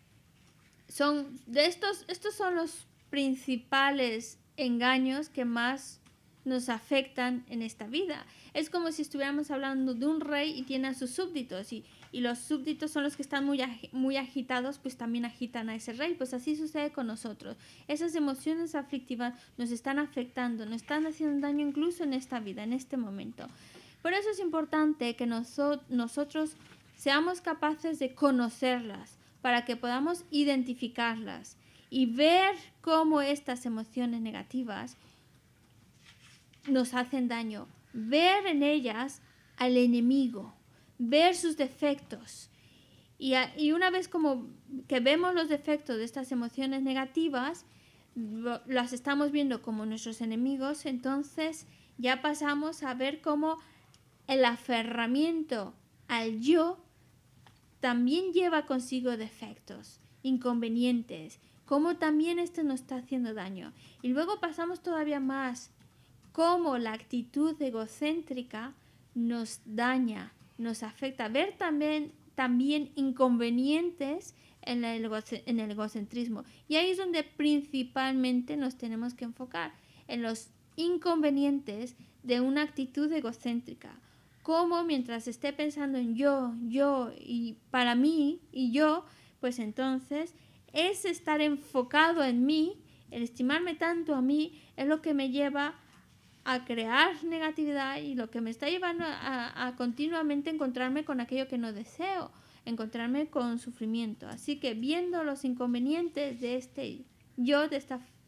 estos son los principales engaños que más nos afectan en esta vida. Es como si estuviéramos hablando de un rey y tiene a sus súbditos y los súbditos son los que están muy agitados, pues también agitan a ese rey. Pues así sucede con nosotros. Esas emociones aflictivas nos están afectando, nos están haciendo daño incluso en esta vida, en este momento. Por eso es importante que nosotros seamos capaces de conocerlas, para que podamos identificarlas y ver cómo estas emociones negativas nos hacen daño, ver en ellas al enemigo, ver sus defectos. Y una vez como que vemos los defectos de estas emociones negativas, las estamos viendo como nuestros enemigos, entonces ya pasamos a ver cómo el aferramiento al yo también lleva consigo defectos, inconvenientes, cómo también esto nos está haciendo daño. Y luego pasamos todavía más, cómo la actitud egocéntrica nos daña, nos afecta. Ver también inconvenientes en el egocentrismo. Y ahí es donde principalmente nos tenemos que enfocar, en los inconvenientes de una actitud egocéntrica. Cómo mientras esté pensando en yo y para mí y yo, pues entonces ese estar enfocado en mí, el estimarme tanto a mí, es lo que me lleva a crear negatividad y lo que me está llevando a continuamente encontrarme con aquello que no deseo, encontrarme con sufrimiento. Así que viendo los inconvenientes de este yo, de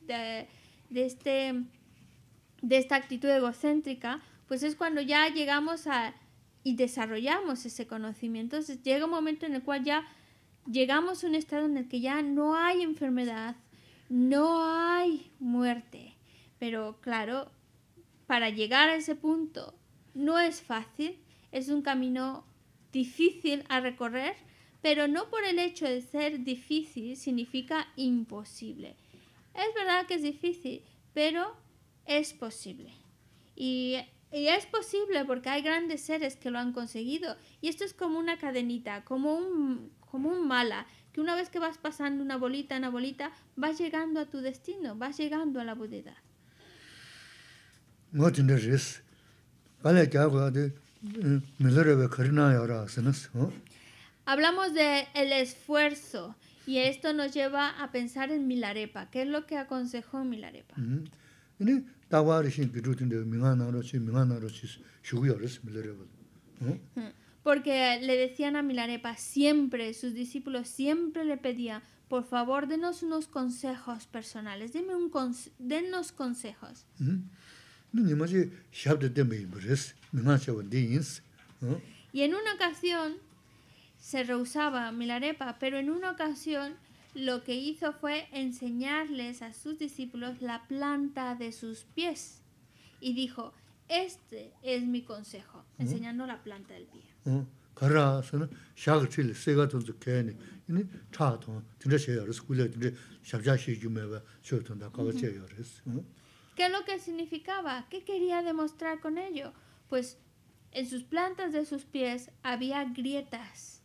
esta actitud egocéntrica, pues es cuando ya llegamos y desarrollamos ese conocimiento. Entonces llega un momento en el cual ya llegamos a un estado en el que ya no hay enfermedad, no hay muerte. Pero claro, para llegar a ese punto no es fácil, es un camino difícil a recorrer, pero no por el hecho de ser difícil significa imposible. Es verdad que es difícil, pero es posible. Y es posible porque hay grandes seres que lo han conseguido. Y esto es como una cadenita, como un mala, que una vez que vas pasando una bolita, vas llegando a tu destino, vas llegando a la budedad. Hablamos de el esfuerzo y esto nos lleva a pensar en Milarepa. ¿Qué es lo que aconsejó Milarepa? Porque le decían a Milarepa siempre, sus discípulos siempre le pedían, por favor, denos unos consejos personales, denos consejos. Y en una ocasión se rehusaba Milarepa, pero en una ocasión lo que hizo fue enseñarles a sus discípulos la planta de sus pies. Y dijo, este es mi consejo, enseñando la planta del pie. ¿Qué es lo que significaba? ¿Qué quería demostrar con ello? Pues en sus plantas de sus pies había grietas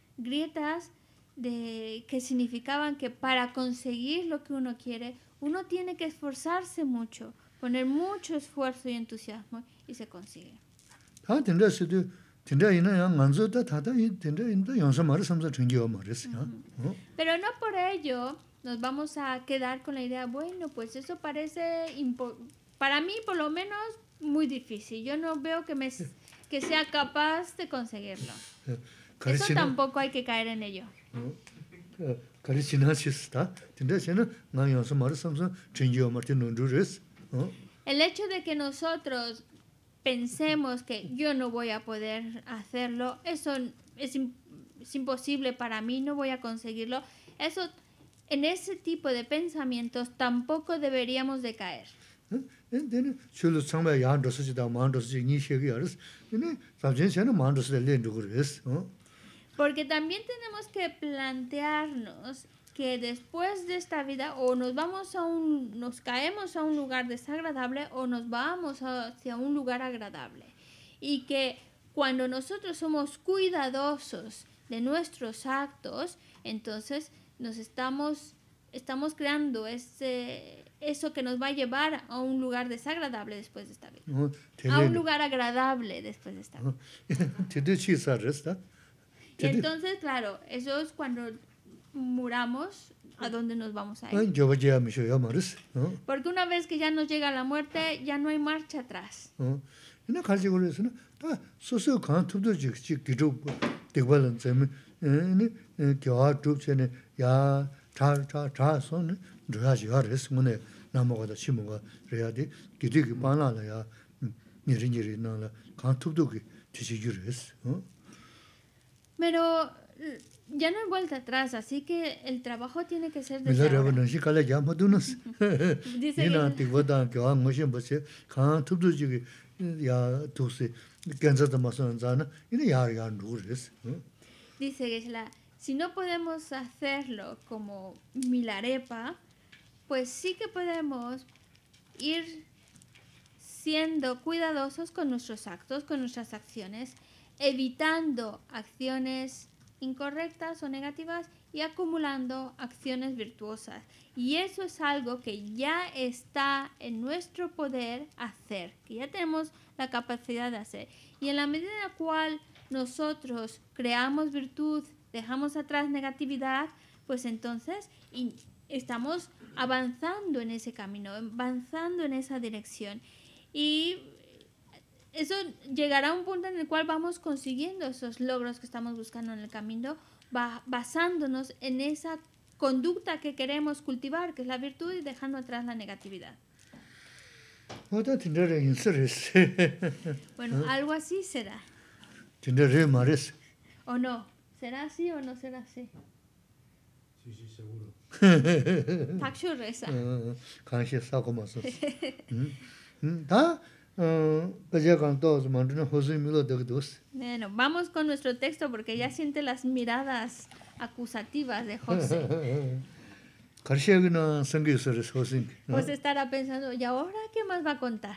que significaban que para conseguir lo que uno quiere, uno tiene que esforzarse mucho, poner mucho esfuerzo y entusiasmo y se consigue. 다 된다서도 된다 이나야 만져다 다다 된다 인도 영상 말을 삼자 전기와 말했어. Pero no por ello nos vamos a quedar con la idea, bueno, pues eso parece, para mí por lo menos, muy difícil. Yo no veo que sea capaz de conseguirlo. Eso tampoco hay que caer en ello. 가르치나시스다. 된다 저는 나 영상 말을 삼자 전기와 말때 논주레스. El hecho de que nosotros pensemos que yo no voy a poder hacerlo, eso es imposible para mí, no voy a conseguirlo. Eso, en ese tipo de pensamientos tampoco deberíamos de caer. 근데 실로 상마 야한도스지다 마한도스지 니셰기 알았어. 근데 잠진세는 마한도스를 렌도 그랬어. Porque también tenemos que plantearnos que después de esta vida o nos caemos a un lugar desagradable o nos vamos hacia un lugar agradable. Y que cuando nosotros somos cuidadosos de nuestros actos, entonces nos estamos creando eso que nos va a llevar a un lugar desagradable después de esta vida. A un lugar agradable después de esta vida. Y entonces, claro, eso es cuando muramos, ¿a dónde nos vamos a ir? Porque una vez que ya nos llega la muerte, ya no hay marcha atrás. Pero ya no hay vuelta atrás, así que el trabajo tiene que ser desde ahora. Dice que si no podemos hacerlo como Milarepa, pues sí que podemos ir siendo cuidadosos con nuestros actos, con nuestras acciones, evitando acciones incorrectas o negativas y acumulando acciones virtuosas. Y eso es algo que ya está en nuestro poder hacer, que ya tenemos la capacidad de hacer. Y en la medida en la cual nosotros creamos virtud, dejamos atrás negatividad, pues entonces estamos avanzando en ese camino, avanzando en esa dirección. Y eso llegará a un punto en el cual vamos consiguiendo esos logros que estamos buscando en el camino, basándonos en esa conducta que queremos cultivar, que es la virtud, y dejando atrás la negatividad. Bueno, algo así será. ¿O no? ¿Será así o no será así? Sí, seguro. Bueno, vamos con nuestro texto porque ya siente las miradas acusativas de José. Pues estará pensando, ¿y ahora qué más va a contar?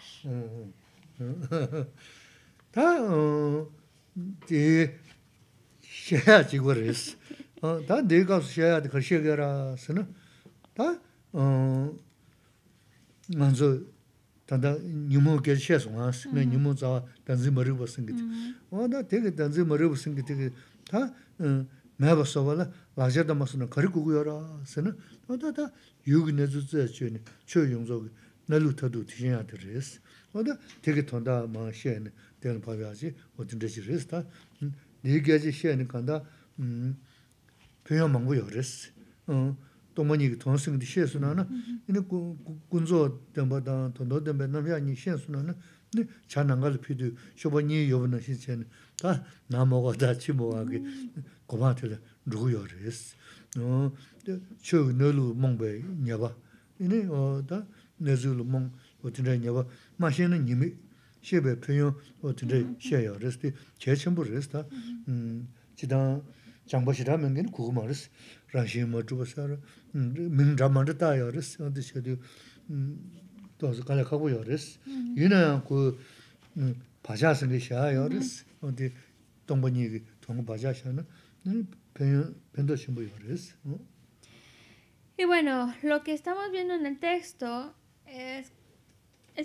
단다 니모 게셔서 네 니모 자 단지 머리고 생기 어나 되게 단지 머리고 생기 되게 다 매버서발 라저다 마스는 거리고요라 서는 어다다 유그네즈즈 쳔 최용조 날루터도 티셔야 되레스 어다 되게 돈다 마셔네 되는 봐야지 어딘데지 레스다 네게지 셔는 간다 표현 망고요 레스 동문이 동생의 시에서는 이는 군조 담바다 돈도 남야니 시에서는 네 자난갈 피도 쇼번이 요번은 시체는 다 나모가 치모하게 고마들 누구요레스 저 너루 몽베 냐바 이네 어다 내줄로 몽 어딘데 냐바 마시는 님이 시베 표현 어딘데 시에요 레스티 제첨부 레스타 지다 장보시라면 게 그거 말스 라시모 주버서 민자만도 다요레스 어디서도 또서 갈아가고요레스 이나 그 바자스는 샤요레스 어디 동번이 동 바자샤는 펜도 심보요레스 Y bueno, lo que estamos viendo en el texto es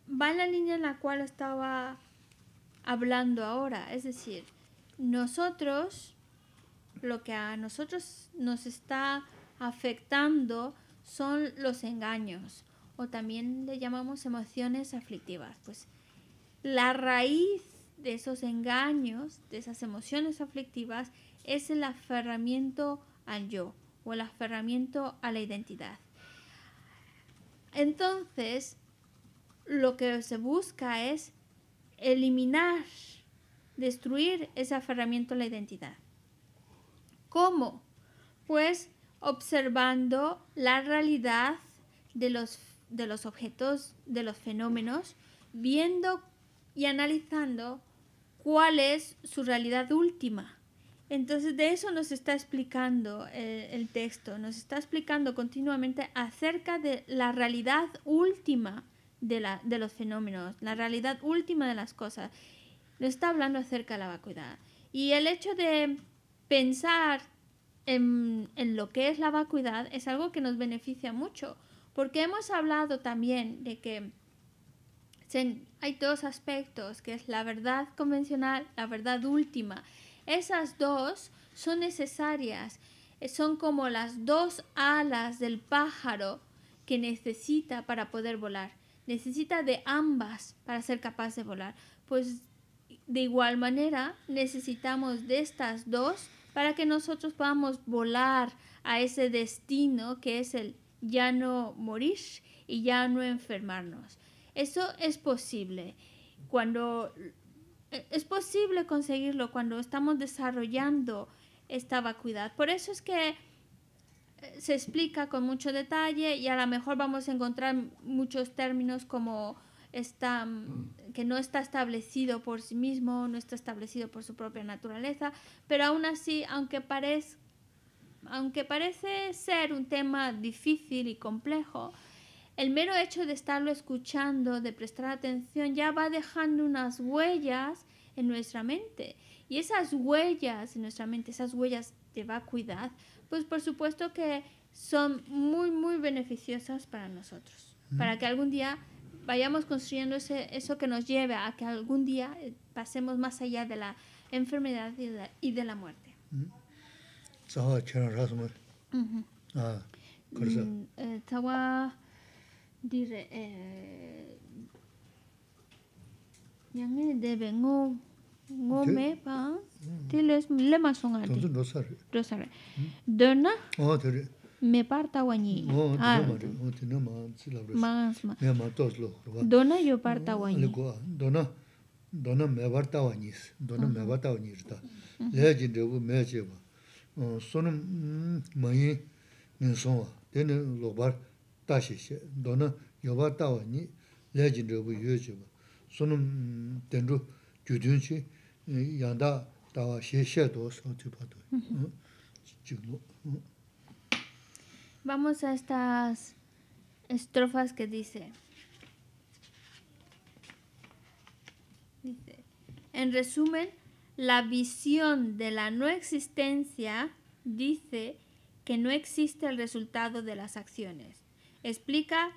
va en la línea en la cual estaba hablando ahora. Es decir, nosotros, lo que a nosotros nos está afectando son los engaños, o también le llamamos emociones aflictivas. Pues la raíz de esos engaños, de esas emociones aflictivas, es el aferramiento al yo o el aferramiento a la identidad. Entonces, lo que se busca es eliminar, destruir ese aferramiento a la identidad. ¿Cómo? Pues observando la realidad de los objetos, de los fenómenos, viendo y analizando cuál es su realidad última. Entonces de eso nos está explicando el texto, nos está explicando continuamente acerca de la realidad última de los fenómenos, la realidad última de las cosas. Nos está hablando acerca de la vacuidad. Y el hecho de pensar en lo que es la vacuidad es algo que nos beneficia mucho, porque hemos hablado también de que hay dos aspectos, que es la verdad convencional, la verdad última. Esas dos son necesarias, son como las dos alas del pájaro que necesita para poder volar. Necesita de ambas para ser capaz de volar. Pues de igual manera necesitamos de estas dos para que nosotros podamos volar a ese destino que es el ya no morir y ya no enfermarnos. Eso es posible. Es posible conseguirlo cuando estamos desarrollando esta vacuidad. Por eso es que se explica con mucho detalle y a lo mejor vamos a encontrar muchos términos como que no está establecido por sí mismo, no está establecido por su propia naturaleza, pero aún así, aunque parece ser un tema difícil y complejo, el mero hecho de estarlo escuchando, de prestar atención, ya va dejando unas huellas en nuestra mente. Y esas huellas en nuestra mente, esas huellas de vacuidad, pues por supuesto que son muy, muy beneficiosas para nosotros. Para que algún día vayamos construyendo eso que nos lleve a que algún día pasemos más allá de la enfermedad y de la muerte. Estaba dire yang debe me pa tiles le masonga dosare dona me parta wañi dona yo parta wañi dona me parta wañi dona me parta wañi le jinde bu me jeba sonum mai nin sonwa dene lobar tashi dona yo parta wañi le jinde bu yejeba sonum dendru gyudunchi yanda dawa shedo so tipado Vamos a estas estrofas que dice, en resumen, la visión de la no existencia dice que no existe el resultado de las acciones. Explica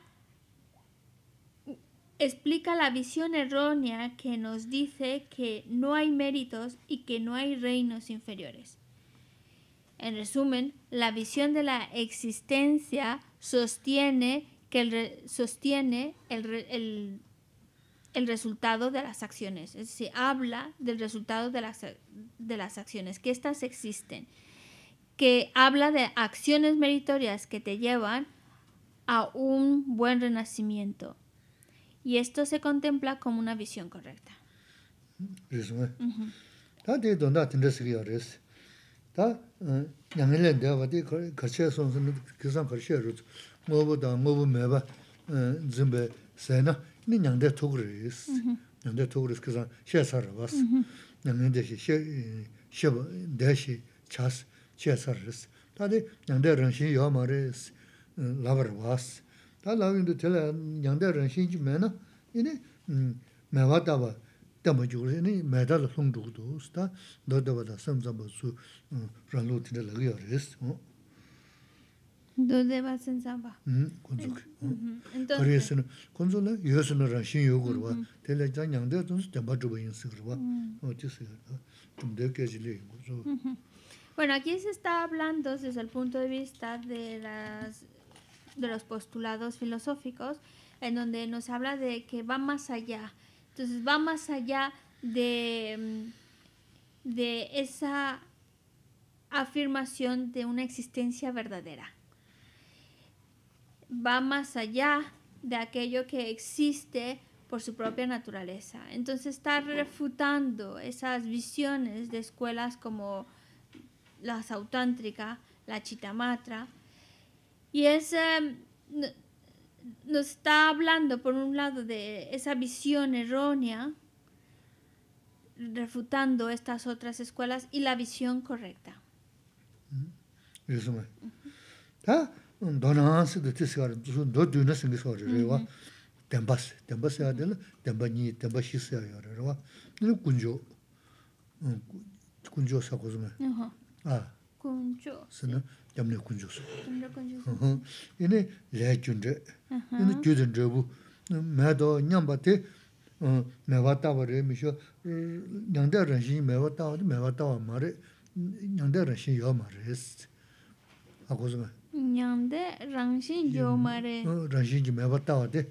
la visión errónea que nos dice que no hay méritos y que no hay reinos inferiores. En resumen, la visión de la existencia sostiene el resultado de las acciones. Es decir, habla del resultado de las acciones, que éstas existen. Que habla de acciones meritorias que te llevan a un buen renacimiento. Y esto se contempla como una visión correcta. 다 양일에 내가 어디 거쳐서는 그상 거쳐로 뭐보다 매바 좀베 세나 니냥데 토그리스 냥데 토그리스 그상 셰사르 봤어 냥데 셰 대시 차스 셰사르스 다데 냥데 런신 요 말레스 라버 봤어 다 라윈도 텔 냥데 런신 주면은 이네 매와다바 때문에 매달 송도도 스타 너더보다 섬섬수 런로티를 하려고 했어. ¿Dónde vas en Samba? Kunzuki. Entonces, Koreasana, kunzula, yosana ranshin yogurwa, tela janyangde tunsu temba chuba yinsigurwa. Tumde kejile yungu. bueno, aquí se está hablando desde el punto de vista de los postulados filosóficos, en donde nos habla de que va más allá. Entonces va más allá de esa afirmación de una existencia verdadera. Va más allá de aquello que existe por su propia naturaleza. Entonces está refutando esas visiones de escuelas como la Sautántrica, la Chittamatra, y nos está hablando por un lado de esa visión errónea, refutando estas otras escuelas, y la visión correcta. Eso me. Donan se de tisar, do duna singi sore rewa. Tembas adela, tembani, tembashi se rewa. No kunjo. Kunjo sa kozume. Kunjo. Sana jamne kunjo. Kunjo. Ine le junde. Ine juden rebu. Medo nyambate mewata bare misho nyangde ranshin mewata mare nyangde ranshin yo mares. Akozume. Nyangde ranshin yo mare. Ranshin ji mewata de.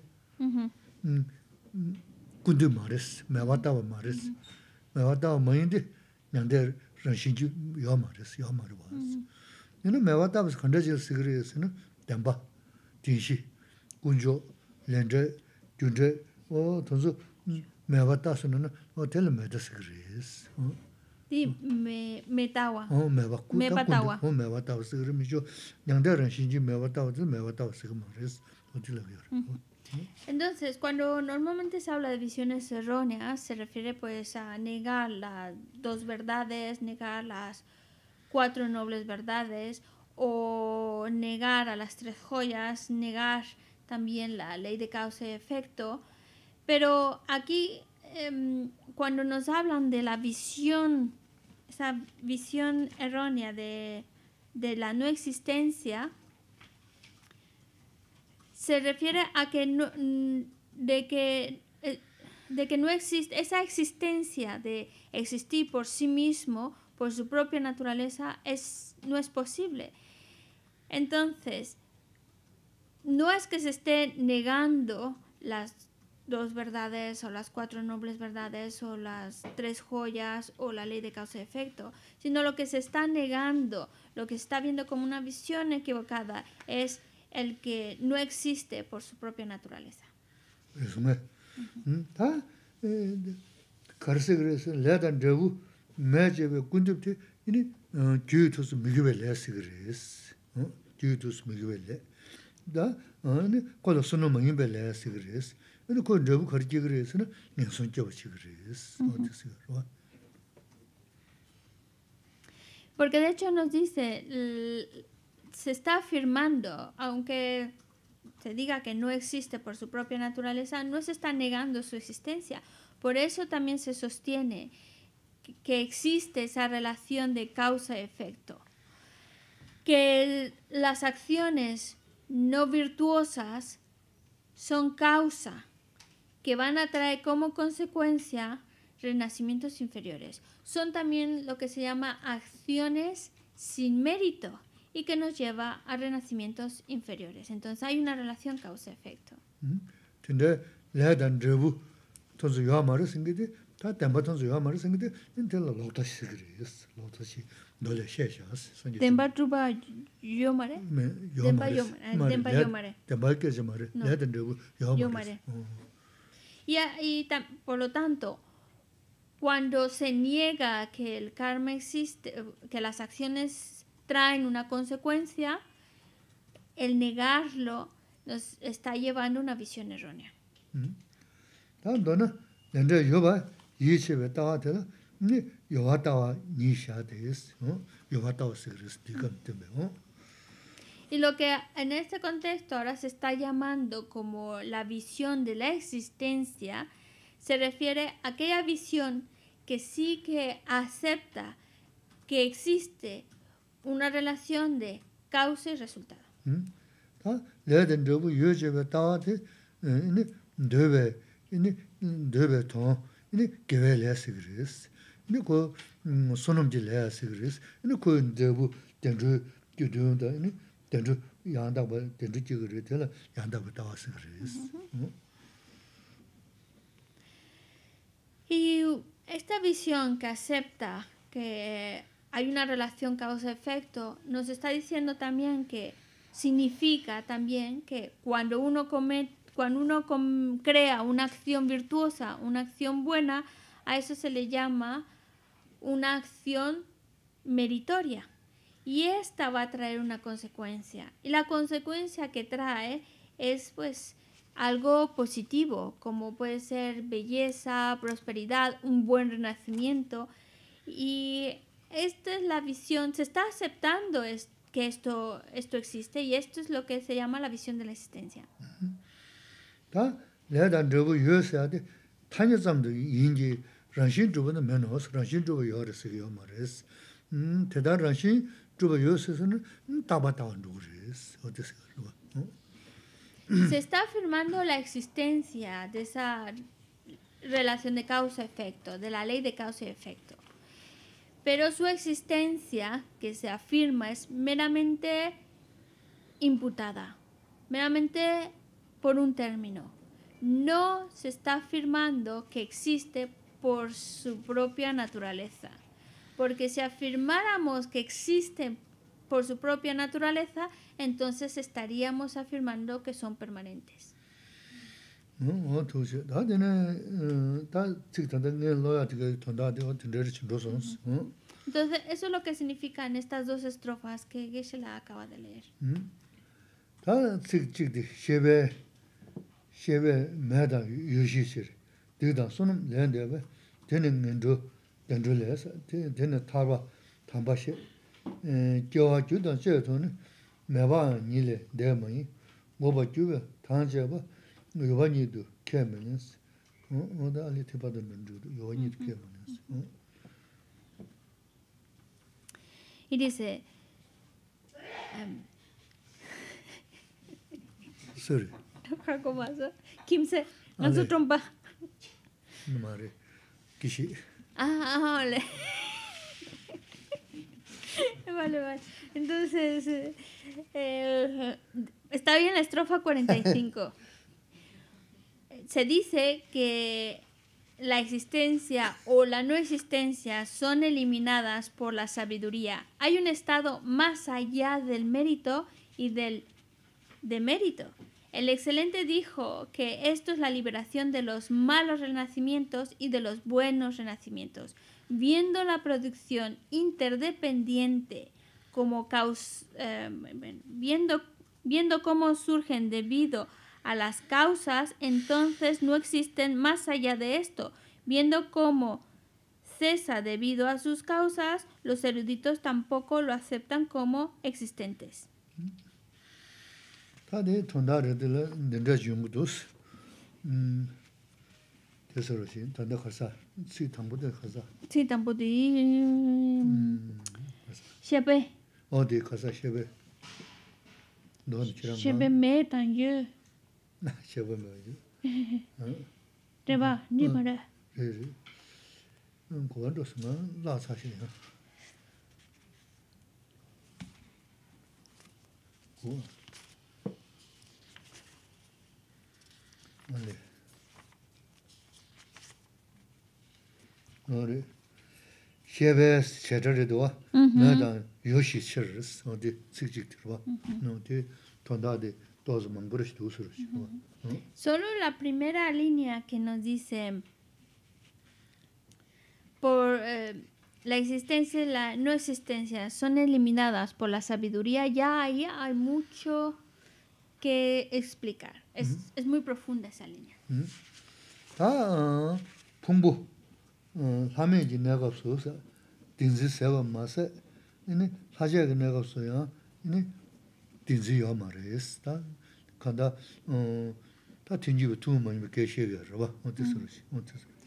Kundu mares, mewata mares. Mewata mayinde nyangde ranshin ji yo mares, yo mare was. Ine mewata was khandajil sigres no temba tinshi kunjo lendre junde o tonzo mewata sono o tel medasigres. Di metawa. Mepatawa. Mewata sigre mijo nyangde ranshin ji mewata sigmares. Entonces, cuando normalmente se habla de visiones erróneas, se refiere pues a negar las dos verdades, negar las 4 nobles verdades, o negar a las 3 joyas, negar también la ley de causa y efecto. Pero aquí, cuando nos hablan de la visión, esa visión errónea de la no existencia, se refiere a que de que no existe esa existencia de existir por sí mismo, por su propia naturaleza, no es posible. Entonces, no es que se esté negando las 2 verdades o las 4 nobles verdades o las 3 joyas o la ley de causa y efecto, sino lo que se está negando, lo que se está viendo como una visión equivocada es el que no existe por su propia naturaleza. Eso me. Karsigres ledan debu mejebe kundupte ini jutus migwele sigres. Jutus migwele. Da ane kola sono mangibele sigres. Ene ko debu karjigres na neson sigres. Porque de hecho nos dice se está afirmando, aunque se diga que no existe por su propia naturaleza, no se está negando su existencia. Por eso también se sostiene que existe esa relación de causa-efecto. Que las acciones no virtuosas son causa, que van a traer como consecuencia renacimientos inferiores. Son también lo que se llama acciones sin mérito, y que nos lleva a renacimientos inferiores. Entonces hay una relación causa-efecto. Temba truba yomare? Temba yomare. Yomare. Y por lo tanto, cuando se niega que el karma existe, que las acciones traen una consecuencia, el negarlo nos está llevando a una visión errónea. Y lo que en este contexto ahora se está llamando como la visión de la existencia, se refiere a aquella visión que sí que acepta que existe una relación de causa y resultado. 다 레든 저부 유제베 따와데 이니 데베 이니 데베 통 이니 게벨레스 그리스 이니 고 소놈질레스 그리스 이니 고 데부 덴주 규도다 이니 덴주 양다바 덴주 지그리 되라 양다바 따와스 그리스 Y esta visión que acepta que hay una relación causa-efecto nos está diciendo también que significa también que cuando uno crea una acción virtuosa, una acción buena, a eso se le llama una acción meritoria. Y esta va a traer una consecuencia. Y la consecuencia que trae es pues algo positivo, como puede ser belleza, prosperidad, un buen renacimiento. Y esta es la visión, se está aceptando que esto existe y esto es lo que se llama la visión de la existencia. Se está afirmando la existencia de esa relación de causa-efecto, de la ley de causa y efecto. Pero su existencia, que se afirma, es meramente imputada, meramente por un término. No se está afirmando que existe por su propia naturaleza. Porque si afirmáramos que existe por su propia naturaleza, entonces estaríamos afirmando que son permanentes. Entonces, eso es lo que significan estas dos estrofas que Geshe-la acaba de leer. Y dice, sorry. ¿Cómo hace? Kimse, no su trompa. Mare, kishi. Vale. Vale. Entonces, está bien la estrofa 45. Se dice que la existencia o la no existencia son eliminadas por la sabiduría. Hay un estado más allá del mérito y del demérito. El excelente dijo que esto es la liberación de los malos renacimientos y de los buenos renacimientos. Viendo la producción interdependiente como viendo cómo surgen debido a las causas, entonces no existen más allá de esto. Viendo cómo cesa debido a sus causas, los eruditos tampoco lo aceptan como existentes. Sí, tampoco. Shebe. Shebe me tan yo. Shebe me yo. Reba, ni para. Cuando se me la sashi. Vale. Ore. Shebe cheredo. Nada yoshi cheres. Ode sikjiktirwa. No de tondade dos mangurish dusurish. Solo la primera línea que nos dice por la existencia y la no existencia son eliminadas por la sabiduría, ya ahí hay mucho que explicar. Es muy profunda esa línea. 풍부 하면이 내가 없어서 딘지 세워 마세 이니 사제가 내가 없어요 이니 딘지요 말이었다 간다 다 딘지고 두면 이렇게 시계를 봐 어디서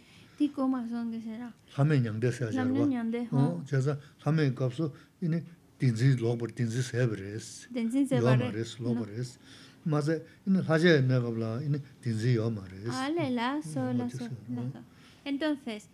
Tico más son que será. 하면 양대서 하자 봐 양대. 그래서 하면 값서 이니 dinzi lobor dinzi sebres. Tenzin se Yomares, lobores. Más in haje negabla in dinzi yomares. lazo. Entonces,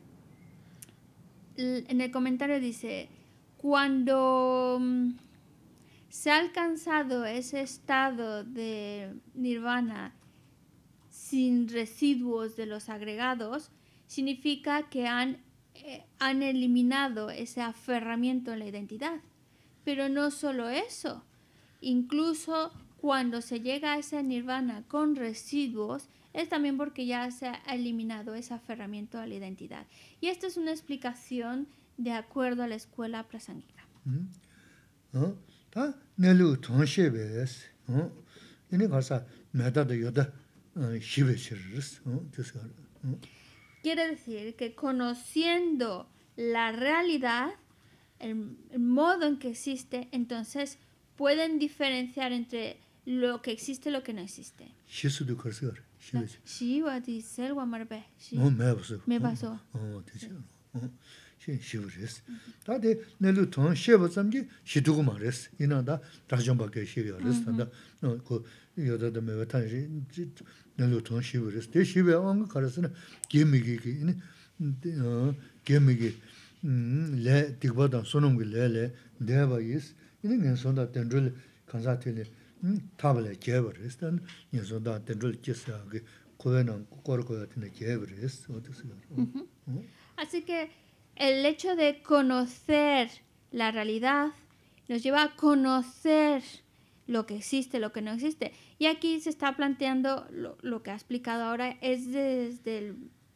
en el comentario dice, cuando se ha alcanzado ese estado de nirvana sin residuos de los agregados, significa que han eliminado ese aferramiento en la identidad. Pero no solo eso, incluso cuando se llega a ese nirvana con residuos, es también porque ya se ha eliminado ese aferramiento a la identidad. Y esta es una explicación de acuerdo a la escuela prasángika. Quiere decir que conociendo la realidad, el modo en que existe, entonces pueden diferenciar entre lo que existe y lo que no existe. Shiva dice el guamarbe. Me pasó. Shivaris. Tade nelu ton sheba samji shidugu mares. Inanda rajamba ke shivaris. Tanda ko yoda da me tan nelu ton shivaris. De shiva ang karasana gemigi ki gemigi le digbadan sonum gi le deba is. Ini ngen sonda dendrul kansa tele tabale gevaris. Tan ngen sonda dendrul kisa gi kovenan korko yatine gevaris. Así que el hecho de conocer la realidad nos lleva a conocer lo que existe, lo que no existe. Y aquí se está planteando lo que ha explicado ahora, es desde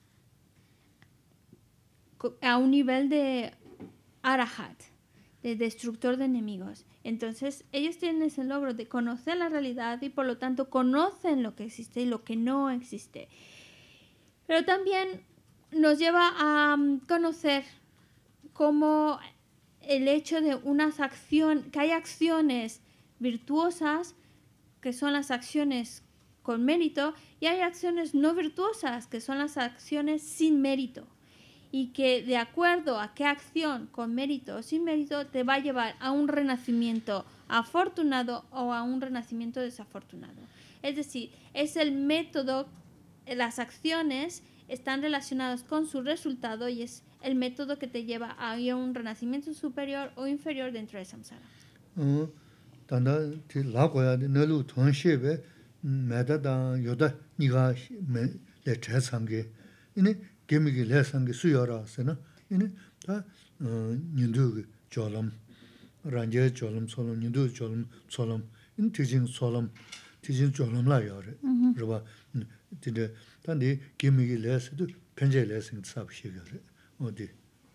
a un nivel de arahat, de destructor de enemigos. Entonces, ellos tienen ese logro de conocer la realidad y por lo tanto conocen lo que existe y lo que no existe. Pero también nos lleva a conocer cómo el hecho de que hay acciones virtuosas, que son las acciones con mérito, y hay acciones no virtuosas, que son las acciones sin mérito. Y que de acuerdo a qué acción, con mérito o sin mérito, te va a llevar a un renacimiento afortunado o a un renacimiento desafortunado. Es decir, es el método, las acciones están relacionadas con su resultado y es el método que te lleva a un renacimiento superior o inferior dentro de samsara. Tanda ti la goya de nelu ton shebe meda da yoda niga le chesange ine gemigi le sange suyara sena ine ta nindu jolam ranje jolam solom nindu jolam solom in tijin jolam la yore roba tinde tandi gemigi le sedu penje le sing sab shigare odi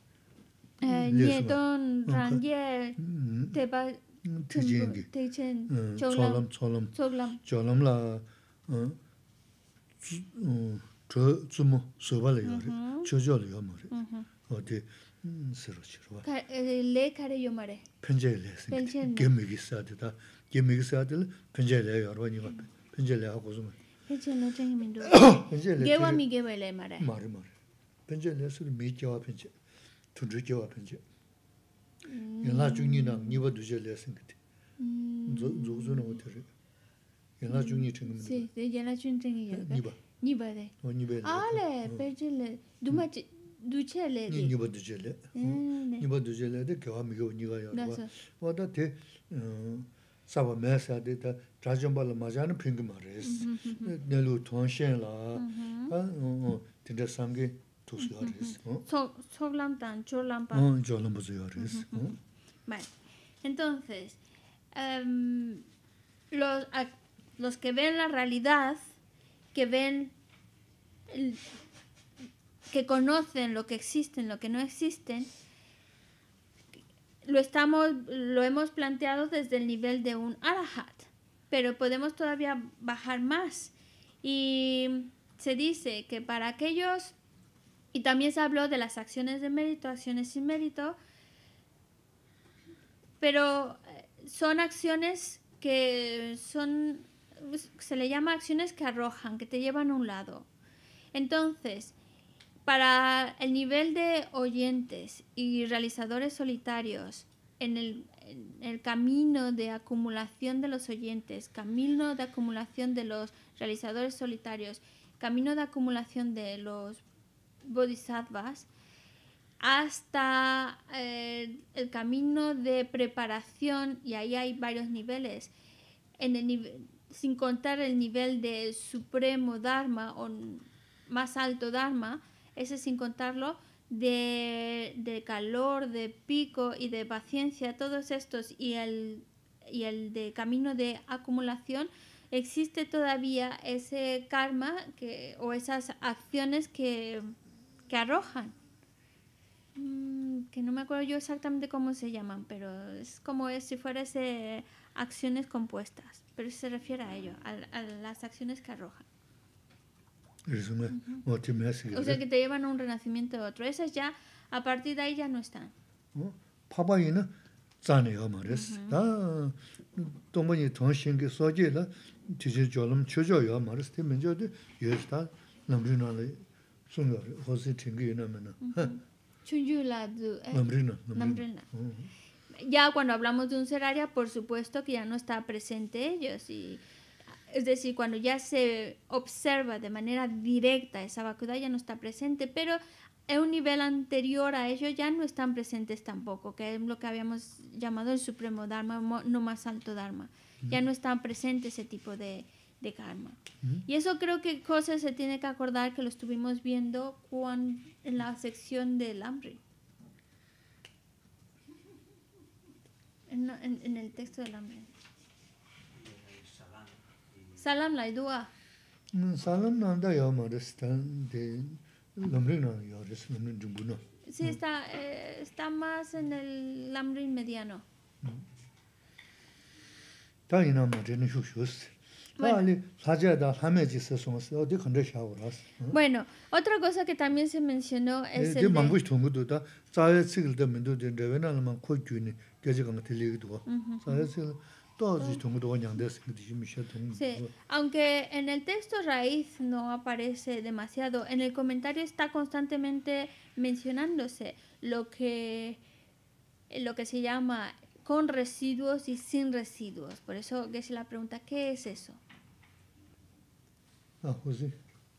Niedon ranje teba Techen cholam la zumo sobale yore chojo le yomare odi serochirwa le kare yomare penje le sing gemigi sadita penje le yorwa ni penje le hago zumo penje no tengi mindu gewa mi gewele mare penje le sur mi jawa penje tunju jawa penje yana 중이 나 니버 두제 레슨게 조조는 어떻게 yana 중이 챙기면 sí yana 중 챙기야 니버데 니버 ale pejele du마치 두체레 니버 두제레 니버 두제레데 겨미고 니가 요 와다 대 사바 메사데다 자전발 맞아는 핑기 말레스 내로 통신라 진짜 상게 Soglamtan, Cholampa. Vale. Entonces, los que ven la realidad, que conocen lo que existe, lo que no existen, lo hemos planteado desde el nivel de un arahat, pero podemos todavía bajar más. Y se dice que para aquellos. Y también se habló de las acciones de mérito, acciones sin mérito, pero son acciones que se le llama acciones que arrojan, que te llevan a un lado. Entonces, para el nivel de oyentes y realizadores solitarios, en el camino de acumulación de los oyentes, camino de acumulación de los realizadores solitarios, camino de acumulación de los bodhisattvas, hasta el camino de preparación, y ahí hay varios niveles, sin contar el nivel de supremo Dharma o más alto Dharma, ese sin contarlo, de calor, de pico y de paciencia, todos estos, y el de camino de acumulación, existe todavía ese karma o esas acciones que arrojan. Que no me acuerdo yo exactamente cómo se llaman, pero es como si fueran acciones compuestas, pero se refiere a ello, a las acciones que arrojan. O sea, que te llevan a un renacimiento de otro. Esas ya, a partir de ahí ya no están. Ya cuando hablamos de un ser Arya, por supuesto que ya no está presente ellos. Es decir, cuando ya se observa de manera directa esa vacuidad, ya no está presente, pero en un nivel anterior a ello ya no están presentes tampoco, que es lo que habíamos llamado el supremo Dharma, no más alto Dharma. Ya no está presente ese tipo de karma. Y eso creo que José se tiene que acordar que lo estuvimos viendo en la sección del hambre. En el texto del hambre. Salam la idua. Salam nanda ya marestan de lamrina ya res lamrin jumbuno. Sí, está más en el lamrin mediano. Ta ina ma de ni shushus. Bueno, otra cosa que también se mencionó es el sí, aunque en el texto raíz no aparece demasiado, en el comentario está constantemente mencionándose lo que se llama con residuos y sin residuos. Por eso que es la pregunta, ¿qué es eso? José.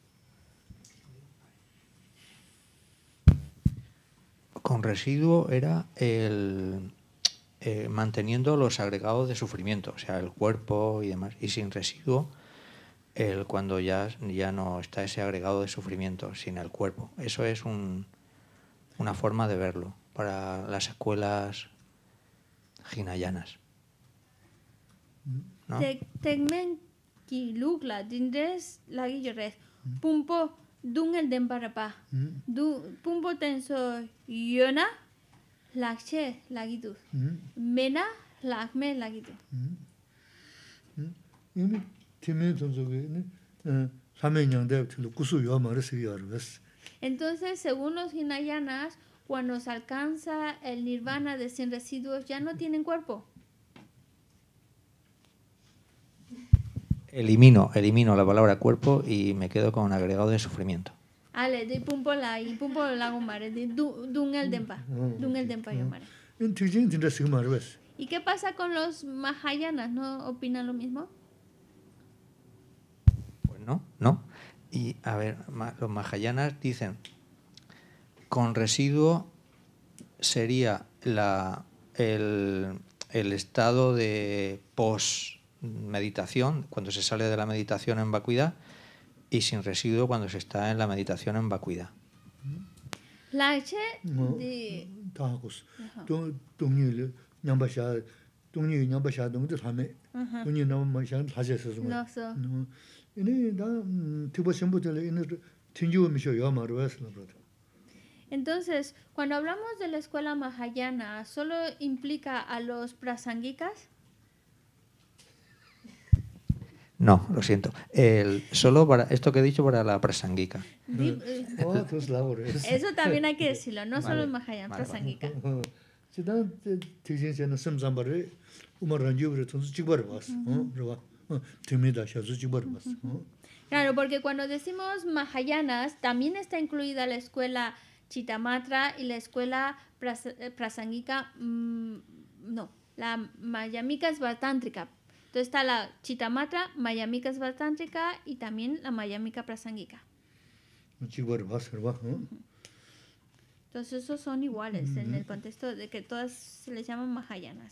Con residuo era manteniendo los agregados de sufrimiento, o sea, el cuerpo y demás, y sin residuo, cuando ya no está ese agregado de sufrimiento, sin el cuerpo. Eso es una forma de verlo para las escuelas hinayanas, ¿no? Tegmen ki lugla dindres lagi yores pumpo dung el demparapa pumpo tenso yona lakche lagidu mena lakme lagidu. Ini timen tonso ne samenyang de kusu yo mares yarves. Entonces, según los hinayanas, cuando se alcanza el nirvana de sin residuos, ya no tienen cuerpo. Elimino la palabra cuerpo y me quedo con agregado de sufrimiento. Ale, de pumpo la y pumpo la gomare, de dungel dempa yomare. ¿Y qué pasa con los mahayanas? ¿No opinan lo mismo? Pues no. Y a ver, los mahayanas dicen, con residuo sería el estado de post-meditación, cuando se sale de la meditación en vacuidad, y sin residuo cuando se está en la meditación en vacuidad. Lache de Tacos. Tungni nyambasha dongde thame. Tungni namasha thajese so. No. Ini da tipo siempre le tinju misho yo marves la brother. Entonces, cuando hablamos de la escuela mahayana, ¿solo implica a los prasangikas? No, lo siento. Solo para esto que he dicho para la prasangika. Eso también hay que decirlo, no solo el mahayana, prasangika. Claro, porque cuando decimos mahayanas, también está incluida la escuela Chittamatra y la escuela prasangika la Mayamika Svartántrika. Entonces está la Chitamatra, Mayamika Svartántrika y también la Mayamika Prasangika. Entonces esos son iguales en el contexto de que todas se les llaman Mahayanas.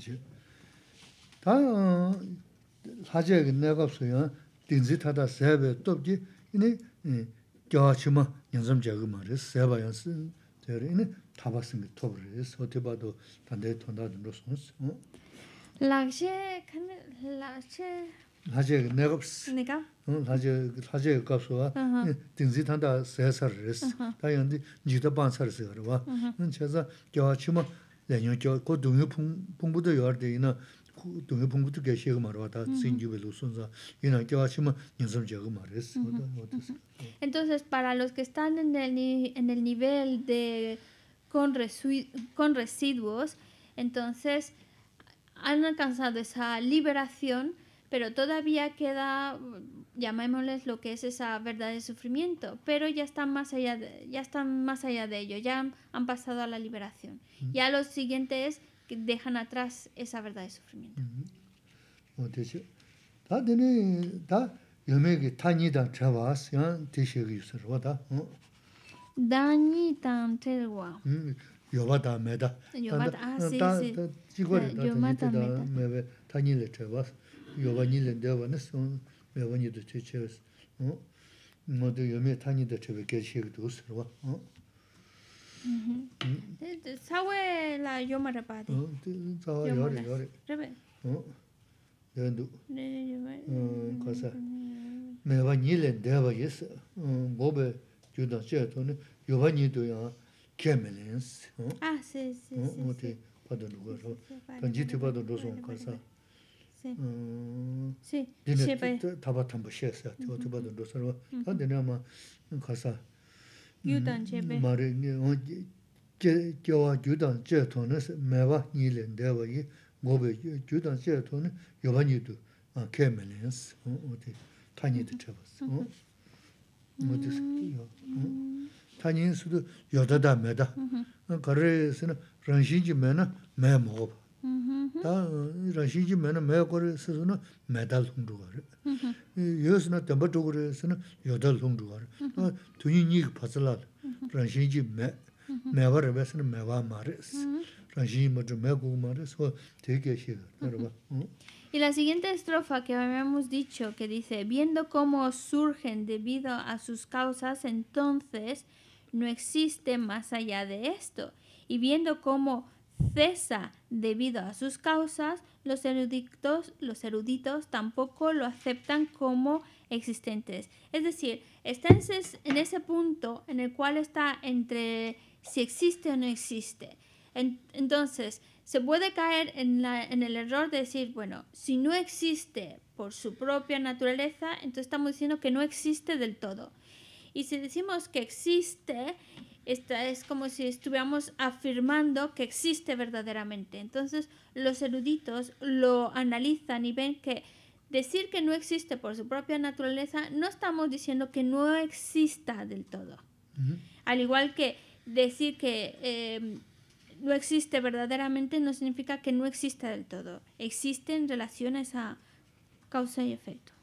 하제 내갑스 내가 하제 값소와 딩지탄다 세서스 다연디 지도 반서스 그러와 제가 겨치마 내년교 고 동요 풍부도 여르데이나 동요 풍부도 계시고 말와다 신규별로 순서 이나 겨치마 연습적으로 말했어. Entonces para los que están en el nivel de con residuos, entonces han alcanzado esa liberación, pero todavía queda, llamémosles lo que es esa verdad de sufrimiento, pero ya están más allá de ello, ya han pasado a la liberación. Ya lo siguiente es que dejan atrás esa verdad de sufrimiento. Dañi tan telwa. Yobata meda. Yobata, sí. Yobata meda. Tañile trevas. Yobanile devanes, Mevanido Chechers. Mother Yome Tani the Treveke dos. Sawe la Yoma Rapati. Then do Cosa Mevanile deva, yes. Bobe Judas Jetone, Yovanido Kemelens. Sí. Padano, Tanjiti Padano Casa. Sí. Tabatamba Shesa, Totibado Dosaro, Adenama Casa. Yudan Chebe. Marin Joa Judan Jetones, Meva Nilen Devayi, Gobe Judan Jetone, Yovanidu, Kemelens, Tiny the Chevas. Tiny Sudu Yodada Meda, Carres, Ranjiji Mena, Memo. 다 라시지 메나 메고르스는 메달 홍두가르 여스나 덤버도그르스는 여달 홍두가르 두니니 파슬라 라시지 메바르베스는 메바마르스 라시지 모두 메고마르스 되게 싫어 여러분. Y la siguiente estrofa que habíamos dicho, que dice, viendo cómo surgen debido a sus causas, entonces no existe más allá de esto. Y viendo cómo cesa debido a sus causas, los eruditos tampoco lo aceptan como existentes. Es decir, está en ese punto en el cual está entre si existe o no existe. Entonces, se puede caer en el error de decir, bueno, si no existe por su propia naturaleza, entonces estamos diciendo que no existe del todo. Y si decimos que existe, esta es como si estuviéramos afirmando que existe verdaderamente. Entonces, los eruditos lo analizan y ven que decir que no existe por su propia naturaleza, no estamos diciendo que no exista del todo. Al igual que decir que no existe verdaderamente no significa que no exista del todo. Existe en relación a esa causa y efecto.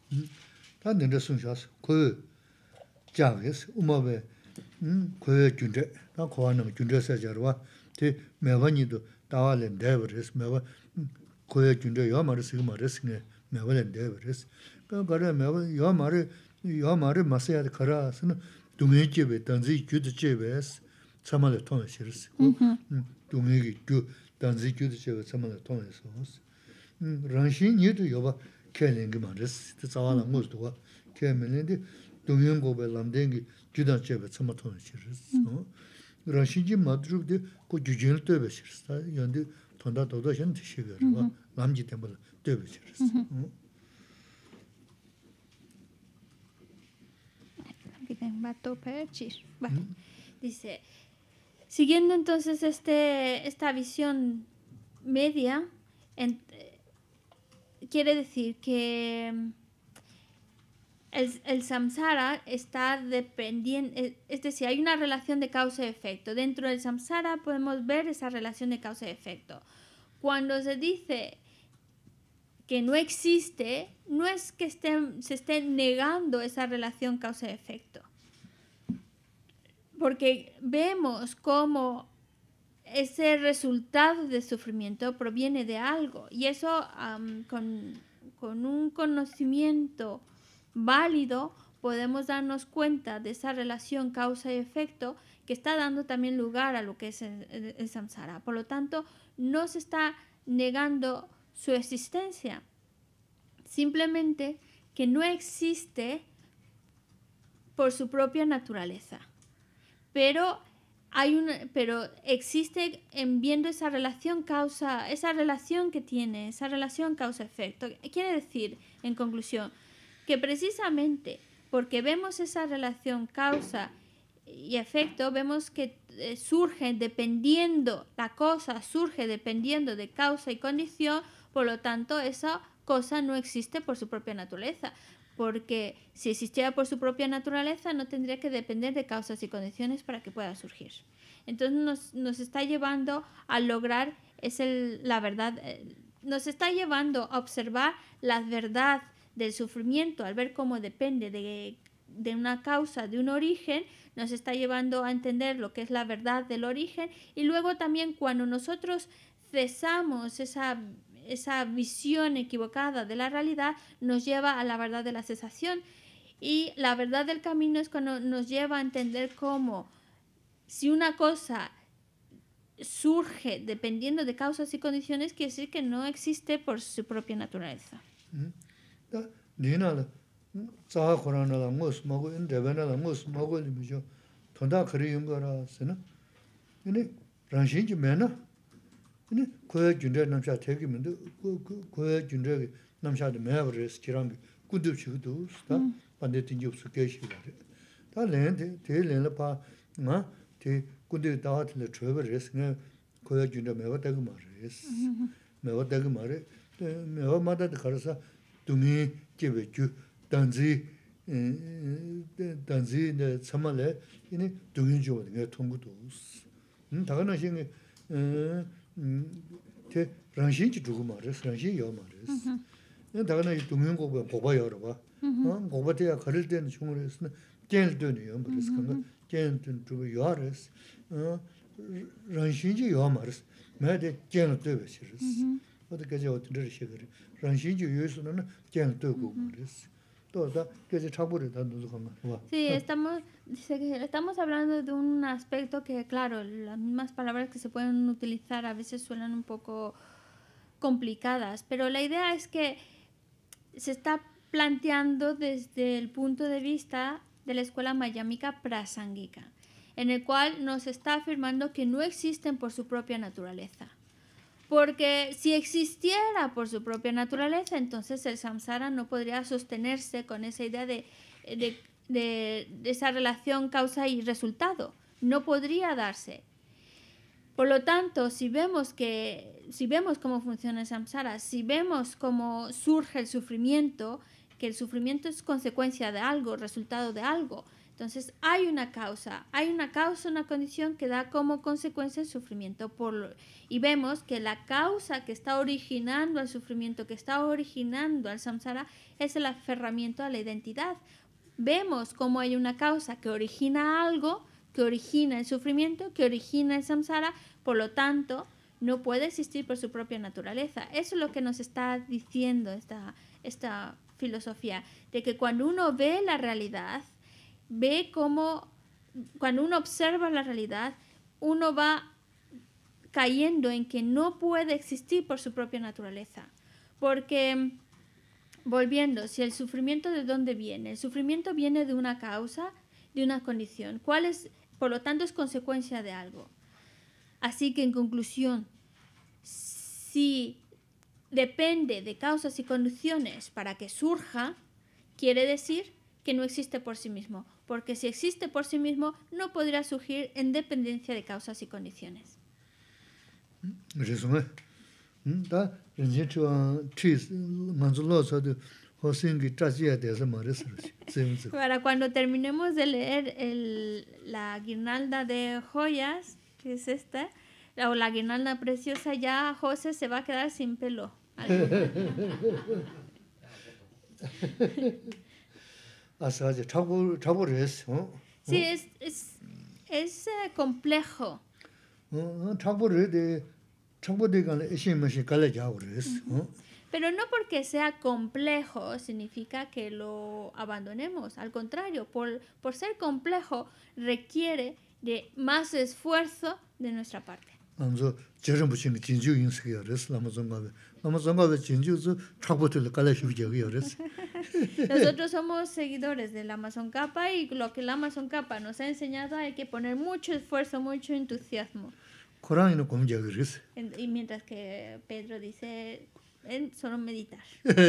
고에 준데 나 고하는 준데서 저와 대 매번이도 다와len 데버스 매번 고에 준데 요 말을 쓰고 말했으네 매번엔 데버스 그거를 매번 요 말을 마셔야 걸어서는 동해집에 단지 규드집에서 참말을 통해서스 동해기 규 단지 규드집에 참말을 통해서 란신이도 요바 켈링이 말했어 자와는 것도 개면인데 동행고배 람댕기 주단 제베 참마토는 싫었어. 라시지 마드르데 고 주진을 떠베시르다. 연데 돈다 도도션 드시거라. 남지 때문에 떠베시르어. Dice, siguiendo entonces esta visión media, quiere decir que el samsara está dependiendo, es decir, hay una relación de causa y efecto. Dentro del samsara podemos ver esa relación de causa y efecto. cuando se dice que no existe, no es que se esté negando esa relación causa-efecto. Porque vemos cómo ese resultado de sufrimiento proviene de algo. Y eso con un conocimiento válido podemos darnos cuenta de esa relación causa y efecto que está dando también lugar a lo que es el samsara. Por lo tanto, no se está negando su existencia, simplemente que no existe por su propia naturaleza. Pero existe en viendo esa relación causa, esa relación que tiene, esa relación causa-efecto. Quiere decir, en conclusión, que precisamente porque vemos esa relación causa y efecto, vemos que surge dependiendo, la cosa surge dependiendo de causa y condición, por lo tanto esa cosa no existe por su propia naturaleza, porque si existiera por su propia naturaleza no tendría que depender de causas y condiciones para que pueda surgir. Entonces nos está llevando a lograr la verdad, nos está llevando a observar la verdad del sufrimiento, al ver cómo depende de una causa, de un origen, nos está llevando a entender lo que es la verdad del origen, y luego también cuando nosotros cesamos esa visión equivocada de la realidad, nos lleva a la verdad de la cesación, y la verdad del camino es cuando nos lleva a entender cómo si una cosa surge dependiendo de causas y condiciones, quiere decir que no existe por su propia naturaleza. 단지 참말에 이니 두인조 내가 통구도 다가나신 제 랑신지 두고 말했어 랑신 요 말했어 다가나 이 동영고가 고바여러 봐 고바대야 걸을 때는 중으로서는 깰드네요 그래서 그거 깰든 두고 요하랬어 랑신지 요 말했어 매대 깰도 되시랬어 어떻게 저 어떻게 시그리 랑신지 요에서는 깰도 고 말했어. Sí, estamos hablando de un aspecto que, claro, las mismas palabras que se pueden utilizar a veces suenan un poco complicadas, pero la idea es que se está planteando desde el punto de vista de la escuela mayámica prasángika, en el cual nos está afirmando que no existen por su propia naturaleza. Porque si existiera por su propia naturaleza, entonces el samsara no podría sostenerse con esa idea de esa relación causa y resultado. No podría darse. Por lo tanto, si vemos cómo funciona el samsara, si vemos cómo surge el sufrimiento, que el sufrimiento es consecuencia de algo, resultado de algo, entonces hay una causa, una condición que da como consecuencia el sufrimiento. Y vemos que la causa que está originando el sufrimiento, que está originando al samsara, es el aferramiento a la identidad. Vemos cómo hay una causa que origina algo, que origina el sufrimiento, que origina el samsara, por lo tanto, no puede existir por su propia naturaleza. Eso es lo que nos está diciendo esta filosofía, de que cuando uno ve la realidad, ve cómo cuando uno observa la realidad, uno va cayendo en que no puede existir por su propia naturaleza. Porque, volviendo, si el sufrimiento ¿de dónde viene? El sufrimiento viene de una causa, de una condición. Por lo tanto, es consecuencia de algo. Así que, en conclusión, si depende de causas y condiciones para que surja, quiere decir que no existe por sí mismo, porque si existe por sí mismo no podrá surgir en dependencia de causas y condiciones. Para cuando terminemos de leer la guirnalda de joyas, que es esta, o la guirnalda preciosa, ya José se va a quedar sin pelo. Sí, es complejo. Pero no porque sea complejo significa que lo abandonemos. Al contrario, por ser complejo requiere de más esfuerzo de nuestra parte. Nosotros somos seguidores del Amazon Kappa y lo que el Amazon Kappa nos ha enseñado hay que poner mucho esfuerzo, mucho entusiasmo. Y mientras que Pedro dice solo meditar.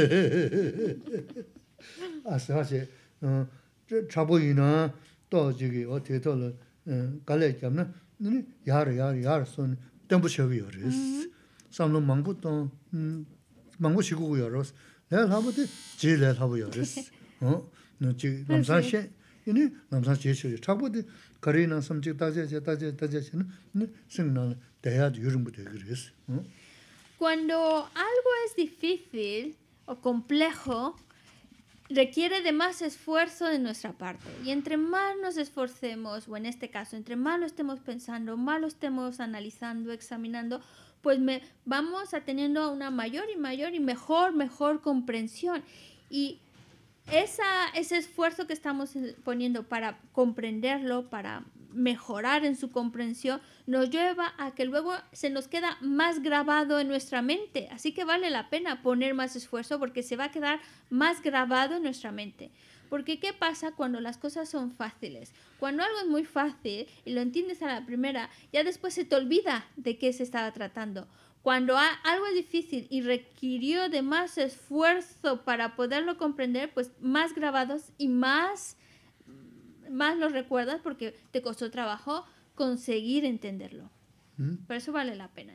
Cuando algo es difícil o complejo, requiere de más esfuerzo de nuestra parte. Y entre más nos esforcemos, o en este caso, entre más lo estemos pensando, más lo estemos analizando, examinando, pues vamos a teniendo una mayor y mejor comprensión. Y ese esfuerzo que estamos poniendo para comprenderlo, para mejorar en su comprensión, nos lleva a que luego se nos queda más grabado en nuestra mente. Así que vale la pena poner más esfuerzo porque se va a quedar más grabado en nuestra mente. Porque ¿qué pasa cuando las cosas son fáciles? Cuando algo es muy fácil y lo entiendes a la primera, ya después se te olvida de qué se estaba tratando. Cuando algo es difícil y requirió de más esfuerzo para poderlo comprender, pues más grabados y más lo recuerdas porque te costó trabajo conseguir entenderlo. Por eso vale la pena.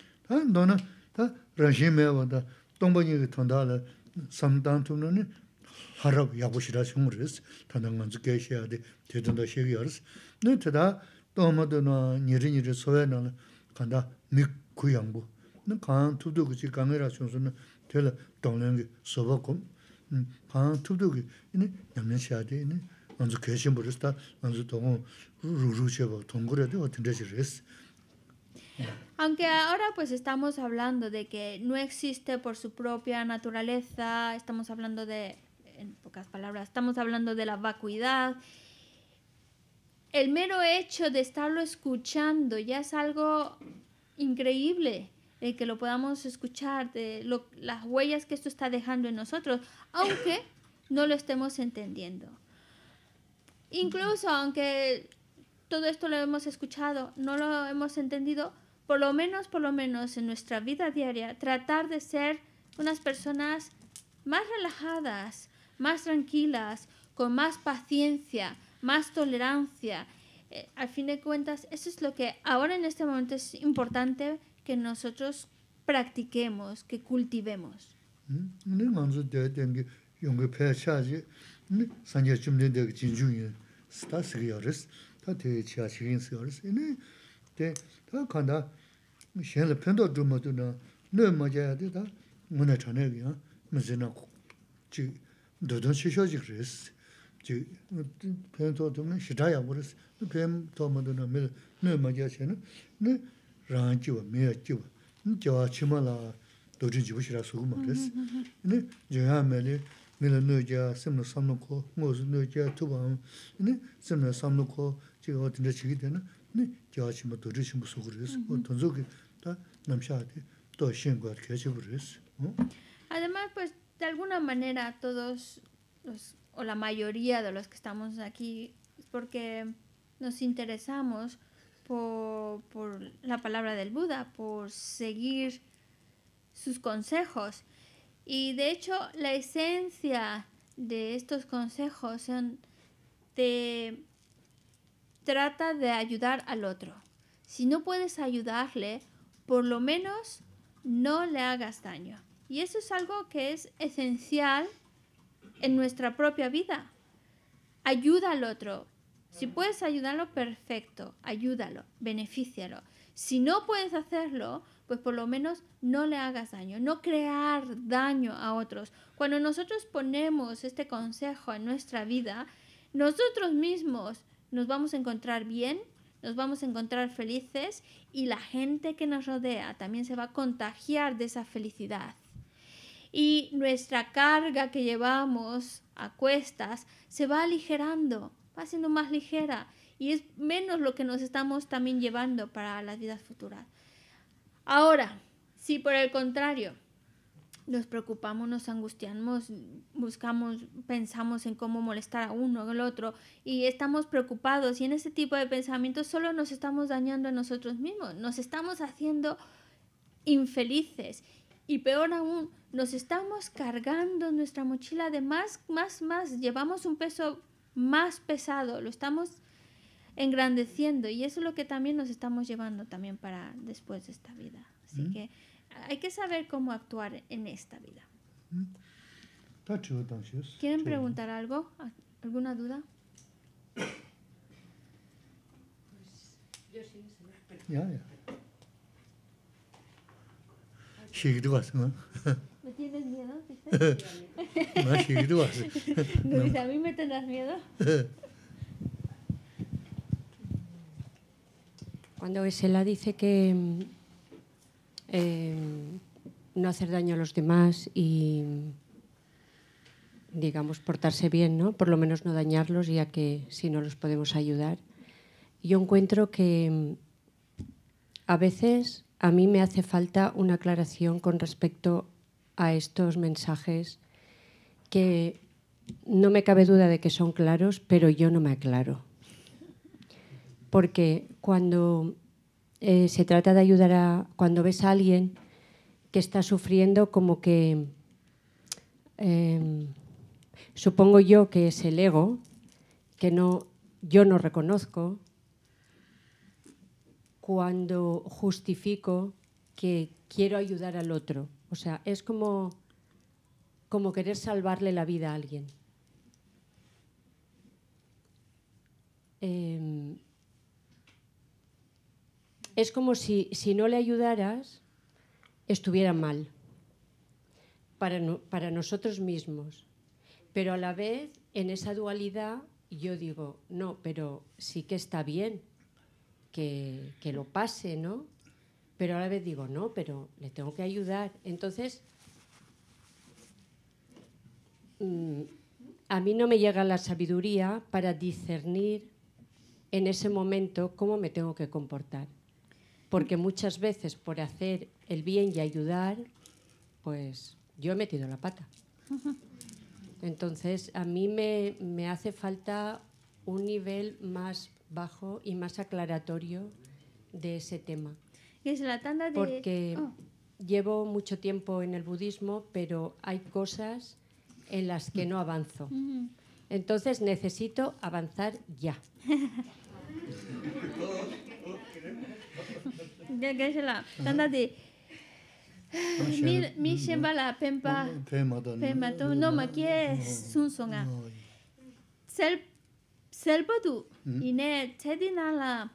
Aunque ahora pues estamos hablando de que no existe por su propia naturaleza, estamos hablando en pocas palabras, estamos hablando de la vacuidad. El mero hecho de estarlo escuchando ya es algo increíble, el que lo podamos escuchar, las huellas que esto está dejando en nosotros, aunque no lo estemos entendiendo. Incluso aunque todo esto lo hemos escuchado, no lo hemos entendido, por lo menos en nuestra vida diaria, tratar de ser unas personas más relajadas, más tranquilas, con más paciencia, más tolerancia. Al fin de cuentas, eso es lo que ahora en este momento es importante que nosotros practiquemos, que cultivemos. Además, pues de alguna manera todos o la mayoría de los que estamos aquí es porque nos interesamos por la palabra del Buda, por seguir sus consejos. Y de hecho, la esencia de estos consejos trata de ayudar al otro. Si no puedes ayudarle, por lo menos no le hagas daño. Y eso es algo que es esencial en nuestra propia vida. Ayuda al otro. Si puedes ayudarlo, perfecto. Ayúdalo, benefícialo. Si no puedes hacerlo, pues por lo menos no le hagas daño, no crear daño a otros. Cuando nosotros ponemos este consejo en nuestra vida, nosotros mismos nos vamos a encontrar bien, nos vamos a encontrar felices y la gente que nos rodea también se va a contagiar de esa felicidad. Y nuestra carga que llevamos a cuestas se va aligerando, va siendo más ligera y es menos lo que nos estamos también llevando para las vidas futuras. Ahora, si por el contrario nos preocupamos, nos angustiamos, pensamos en cómo molestar a uno o al otro y estamos preocupados y en ese tipo de pensamientos solo nos estamos dañando a nosotros mismos, nos estamos haciendo infelices y peor aún, nos estamos cargando nuestra mochila de más, llevamos un peso más pesado, lo estamos engrandeciendo y eso es lo que también nos estamos llevando también para después de esta vida. Así que hay que saber cómo actuar en esta vida. ¿Quieren preguntar algo? ¿Alguna duda? Yo sí, Ya. ¿Me tienes miedo? Dice? No, dice, ¿a mí me tendrás miedo? Cuando Geshe-la dice que no hacer daño a los demás y, digamos, portarse bien, ¿no? Por lo menos no dañarlos, ya que si no los podemos ayudar. Yo encuentro que a veces a mí me hace falta una aclaración con respecto a estos mensajes que no me cabe duda de que son claros, pero yo no me aclaro. Porque cuando se trata de ayudar cuando ves a alguien que está sufriendo, como que supongo yo que es el ego, que yo no reconozco, cuando justifico que quiero ayudar al otro. O sea, es como querer salvarle la vida a alguien. Es como si no le ayudaras, estuviera mal para nosotros mismos. Pero a la vez, en esa dualidad, yo digo, no, pero sí que está bien que lo pase, ¿no? Pero a la vez digo, no, pero le tengo que ayudar. Entonces, a mí no me llega la sabiduría para discernir en ese momento cómo me tengo que comportar. Porque muchas veces por hacer el bien y ayudar, pues yo he metido la pata. Entonces, a mí me hace falta un nivel más bajo y más aclaratorio de ese tema. Es la tanda de... Porque llevo mucho tiempo en el budismo, pero hay cosas en las que no avanzo. Entonces necesito avanzar ya. Ya es la tanda de... Mi shemba la pempa no ma kie sun songa. Selpadu ine tedina la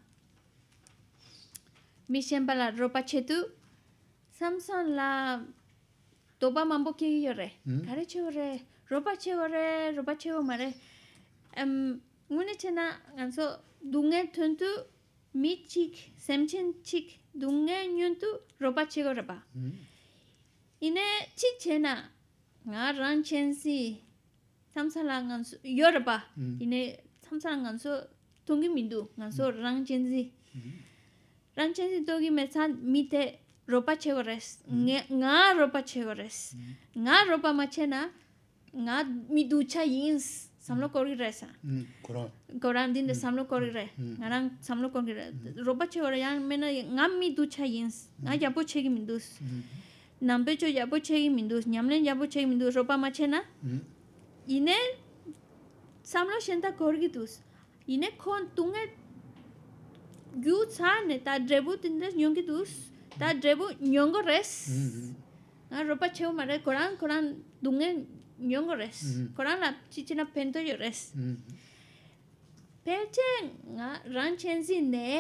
mi shemba la ropa chetu samson la toba mambo ki yore kare chore ropa chego mare mune chena ganso dunge tuntu mi chik semchen chik dunge nyuntu ropa chego raba ine chik chena nga ran chensi samsala nganso yorba ine samsala nganso tongi mindu nganso ran chensi togi mesan mite ropa chegores nga ropa chegores nga ropa machena nga mi ducha yins samlo kori resa koran din de samlo kori re ngarang samlo kori re ropa chegore yang mena nga mi ducha yins nga yapo chegi mindus nampecho yapo chegi mindus nyamlen yapo chegi mindus ropa machena ine samlo shenta korgitus ine kon tunge gyu tsane ta drebu tindes nyongitus ta drebu nyongo res nga ropa chego mare koran dunge nyongo res koran la chichina pento yo res pelche nga ran chensi ne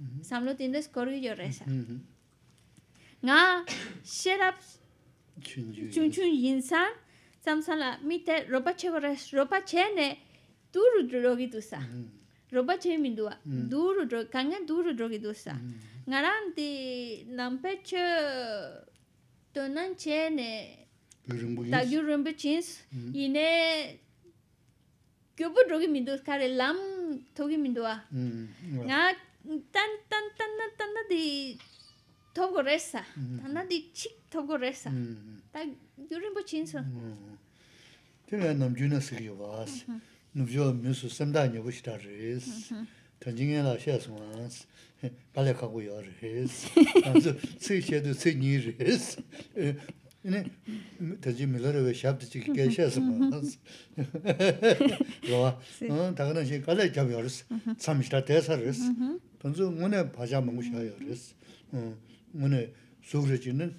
samlo tindo skorgi yo resa. Nga sherap chunchun yinsan samsala mite ropa che gores ropa chene duru drogi tusa. Ropa che mindua duru drog kanga duru drogi tusa. Ngaranti nampeche tonan chene tagyu rumbu chins ine kyobu drogi mindus kare lam togi mindua. Nga tan di togo resa. Tan di chik togo resa. Ta yurimbo chinso. 제가 남주나 쓰기 와서 누저 무슨 삼다녀 보시다 res. 단징에나 셔서만 빨리 가고 요res. 그래서 쓰셔도 쓰니 res. 네 다지 밀러를 샵도 지게 계셔서만. 와. 다가는 시 갈래 잡여스. 삼시다 대사res. 단저 문에 바자 먹고 셔요res. 문에 소그러지는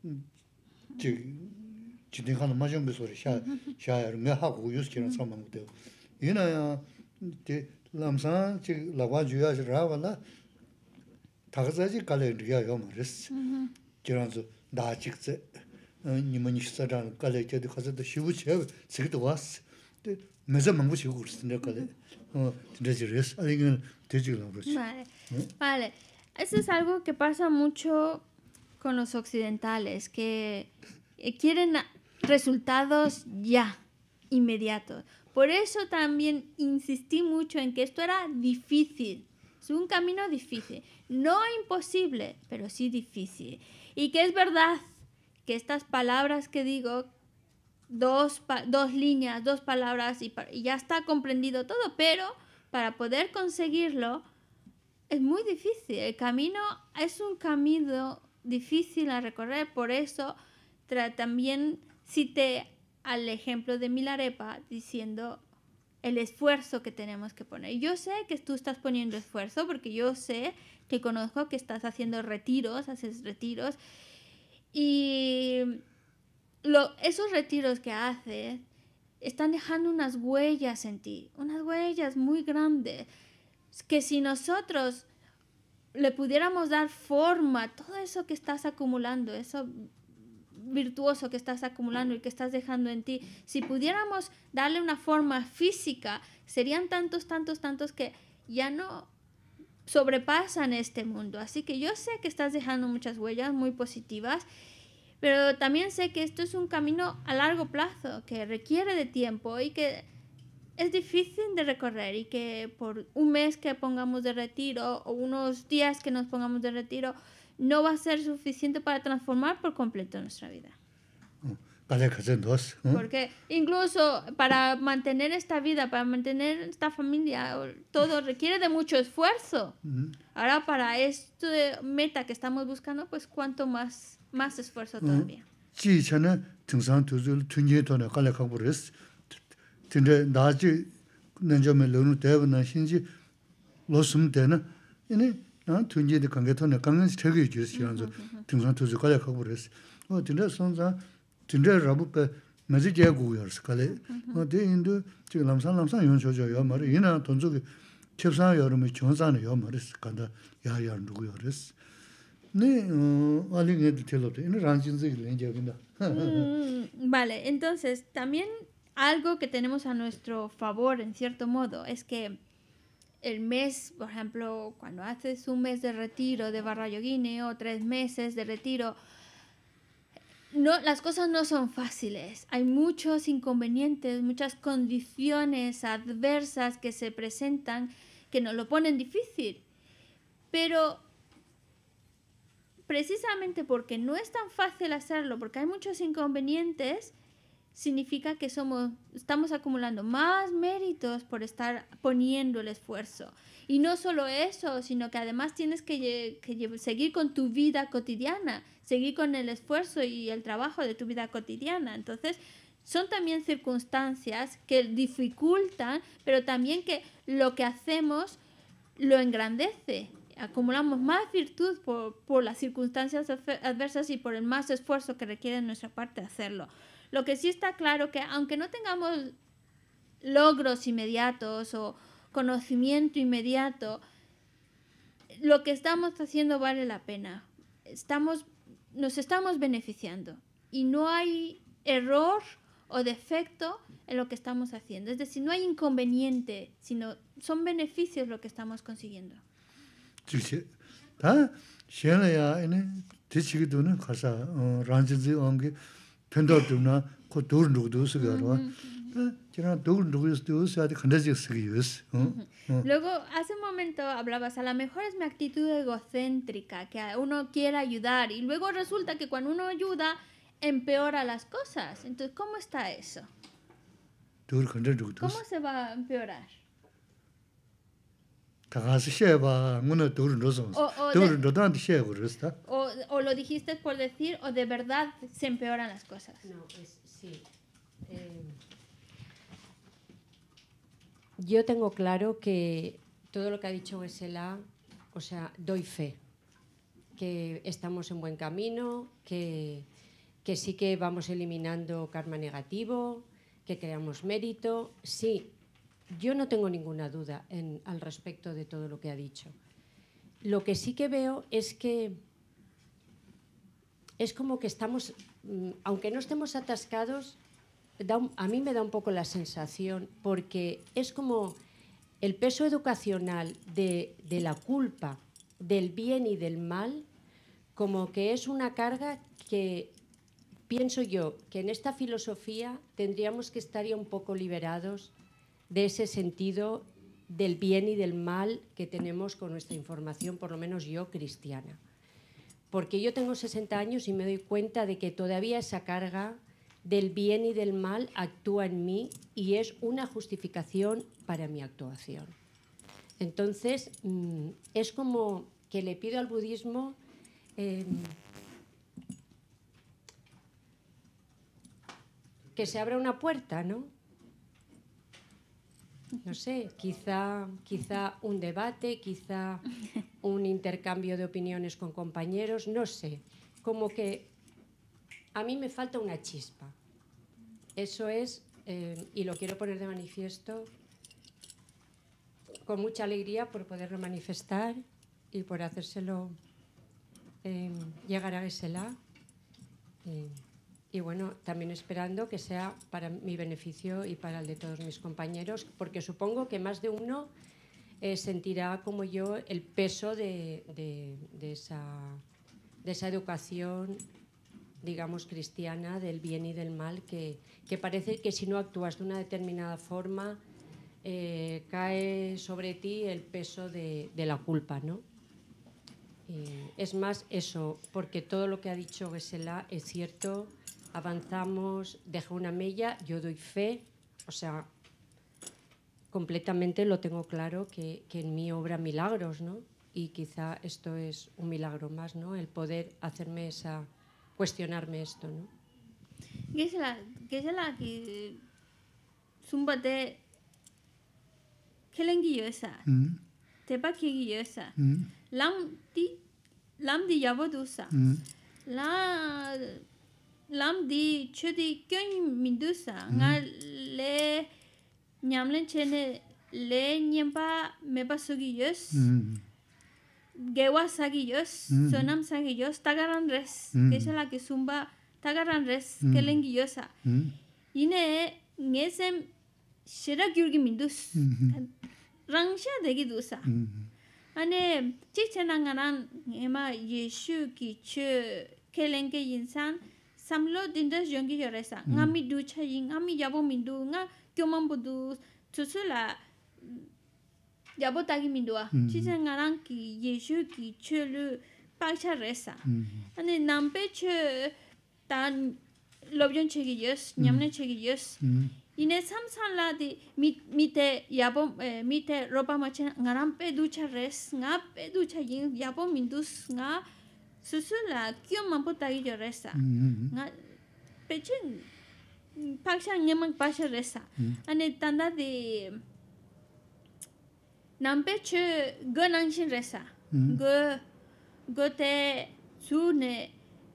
지내가는 마정 소리 샤야를 내 하고 유스키는 삼만 돼. 이나야 데 람산 지 라과주야 라발라 다가자지 갈레리아 요마르스. 지란서 나직세 니머니 시사장 갈레제도 가서도 쉬우체 지기도 왔어. 데 매자 먹고 쉬고 그랬는데 갈레. 드레지레스 아니면 되지가 그렇지. Vale. Eso es algo que pasa mucho con los occidentales, que quieren resultados ya, inmediatos. Por eso también insistí mucho en que esto era difícil. Es un camino difícil. No imposible, pero sí difícil. Y que es verdad que estas palabras que digo, dos líneas, dos palabras, y ya está comprendido todo, pero para poder conseguirlo es muy difícil. El camino es un camino difícil a recorrer, por eso también cité al ejemplo de Milarepa diciendo el esfuerzo que tenemos que poner. Yo sé que tú estás poniendo esfuerzo porque yo sé, te conozco que estás haciendo retiros, haces retiros y esos retiros que haces están dejando unas huellas en ti, unas huellas muy grandes que si nosotros le pudiéramos dar forma a todo eso que estás acumulando, eso virtuoso que estás acumulando y que estás dejando en ti, si pudiéramos darle una forma física, serían tantos que ya no sobrepasan este mundo. Así que yo sé que estás dejando muchas huellas muy positivas, pero también sé que esto es un camino a largo plazo, que requiere de tiempo y que es difícil de recorrer y que por un mes que pongamos de retiro o unos días que nos pongamos de retiro no va a ser suficiente para transformar por completo nuestra vida. Porque incluso para mantener esta vida, para mantener esta familia, todo requiere de mucho esfuerzo. Ahora para esta meta que estamos buscando, pues cuánto más esfuerzo todavía. 근데 나지 nenjame lonu dev na shinji losum dena ine na tunji de kangetone kangen chege jus yanzo tingsan tuzu kala khabures o tinda sonza tinda rabu pe maji je gu yars kale o de indu ji lamsan yon jojo yo mar ina tonzu chepsan yorumi chonsan yo maris kanda ya yar ndu yores ne alinge de telote ine ranjinzi lenje binda. Vale, entonces también algo que tenemos a nuestro favor, en cierto modo, es que el mes, por ejemplo, cuando haces un mes de retiro de Barra Yogini o 3 meses de retiro, las cosas no son fáciles. Hay muchos inconvenientes, muchas condiciones adversas que se presentan que nos lo ponen difícil. Pero precisamente porque no es tan fácil hacerlo, porque hay muchos inconvenientes, significa que estamos acumulando más méritos por estar poniendo el esfuerzo. Y no solo eso, sino que además tienes que seguir con tu vida cotidiana, seguir con el esfuerzo y el trabajo de tu vida cotidiana. Entonces, son también circunstancias que dificultan, pero también que lo que hacemos lo engrandece. Acumulamos más virtud por las circunstancias adversas y por el más esfuerzo que requiere de nuestra parte hacerlo. Lo que sí está claro que aunque no tengamos logros inmediatos o conocimiento inmediato, lo que estamos haciendo vale la pena. Nos estamos beneficiando y no hay error o defecto en lo que estamos haciendo. Es decir, no hay inconveniente, sino son beneficios lo que estamos consiguiendo. Luego, hace un momento hablabas, a lo mejor es mi actitud egocéntrica, que uno quiere ayudar y luego resulta que cuando uno ayuda empeora las cosas. Entonces, ¿cómo está eso? ¿Cómo se va a empeorar? O lo dijiste por decir, o de verdad se empeoran las cosas. No, sí. Yo tengo claro que todo lo que ha dicho Geshe-la, o sea, doy fe, que estamos en buen camino, que sí que vamos eliminando karma negativo, que creamos mérito. Sí, yo no tengo ninguna duda al respecto de todo lo que ha dicho. Lo que sí que veo es que es como que estamos, aunque no estemos atascados, a mí me da un poco la sensación, porque es como el peso educacional de la culpa, del bien y del mal, como que es una carga que pienso yo que en esta filosofía tendríamos que estar ya un poco liberados de ese sentido del bien y del mal que tenemos con nuestra información, por lo menos yo, cristiana. Porque yo tengo 60 años y me doy cuenta de que todavía esa carga del bien y del mal actúa en mí y es una justificación para mi actuación. Entonces, es como que le pido al budismo que se abra una puerta, ¿no? No sé, quizá un debate, quizá un intercambio de opiniones con compañeros, no sé. Como que a mí me falta una chispa. Eso es, y lo quiero poner de manifiesto con mucha alegría por poderlo manifestar y por hacérselo llegar a Geshe-la. Y bueno, también esperando que sea para mi beneficio y para el de todos mis compañeros, porque supongo que más de uno sentirá como yo el peso de esa educación, digamos, cristiana, del bien y del mal, que parece que si no actúas de una determinada forma, cae sobre ti el peso de la culpa, ¿no? Es más eso, porque todo lo que ha dicho Geshe-la es cierto. Avanzamos, deja una mella, yo doy fe, o sea, completamente lo tengo claro que en mí obra milagros, ¿no? Y quizá esto es un milagro más, ¿no? El poder hacerme cuestionarme esto, ¿no? Geshe-la que sumbate kelengi yosa, tepa kegi yosa, lam di yabodusa, lam di chudi kyun mindusa, nga le nyamlen chene le nyempa meba sugi yos, gewa sagi yos, sonam sagi yos, tagaran res, Geshe-la que sumba tagaran res, kelengi yosa. Ine ngesem shira gyurgi mindus, rangsha degi dusa. Ane chichena ngaran ema Yeshu ki che kelenge yinsan, samlo dindas yongi yoresa. Ngami ducha yin, ngami yabo mindu, nga kyomam budu, tusula yabo tagi mindua. Chichena ngaran ki Yeshu ki che lu paksha resa. Ane nampe che tan lobyon chegi yos, nyamne chegi yos. Ine samsan la di mite yabo mite ropa machen ngaran pe ducha res, nga pe ducha yin yabo mindus nga susula kyo mampo tagi yo resa. Nga pechen paksha ngemang pasha resa. Ane tanda di nampe che go nangshin resa. Go te su ne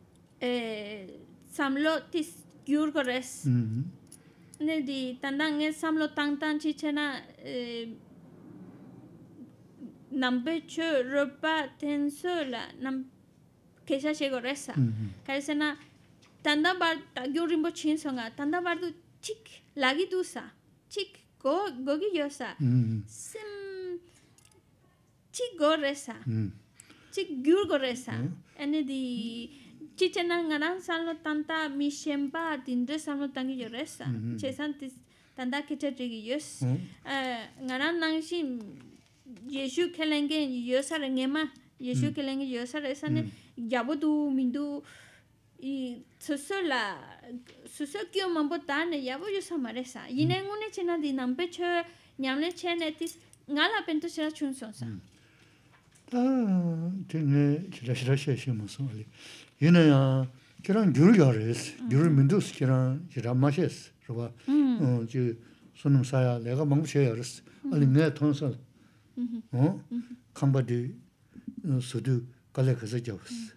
samlo tis gyur ko res. Ne di tanda nge samlo tang chichena nampecho ropa tensola nam kesha chegoresa karesena tanda bar tagyo rimbo chinsonga tanda bardu chik lagi dusa chik gogi yosa sim chik goresa chik gyur goresa ene di chichena ngaran sanlo tanta mishemba tindre sanlo tangi yoresa chesantis tanda kechetrigi yos ngaran nangshin Yeshu kelenge yosar ngema Yeshu kelenge yosar esane yabodu mindu y sosola sosokyo mambo tane yabo yosamaresa yinengune chena dinampecho nyamle chenetis ngala pento sera chunsonsa tene shirashimos ali yina kiran gyurgares gyur mindus kiran jiramashes roba 지 손님 사야 내가 망부셔야스 ali 내 통선 캄바디 소두 갈래 가서 잡았어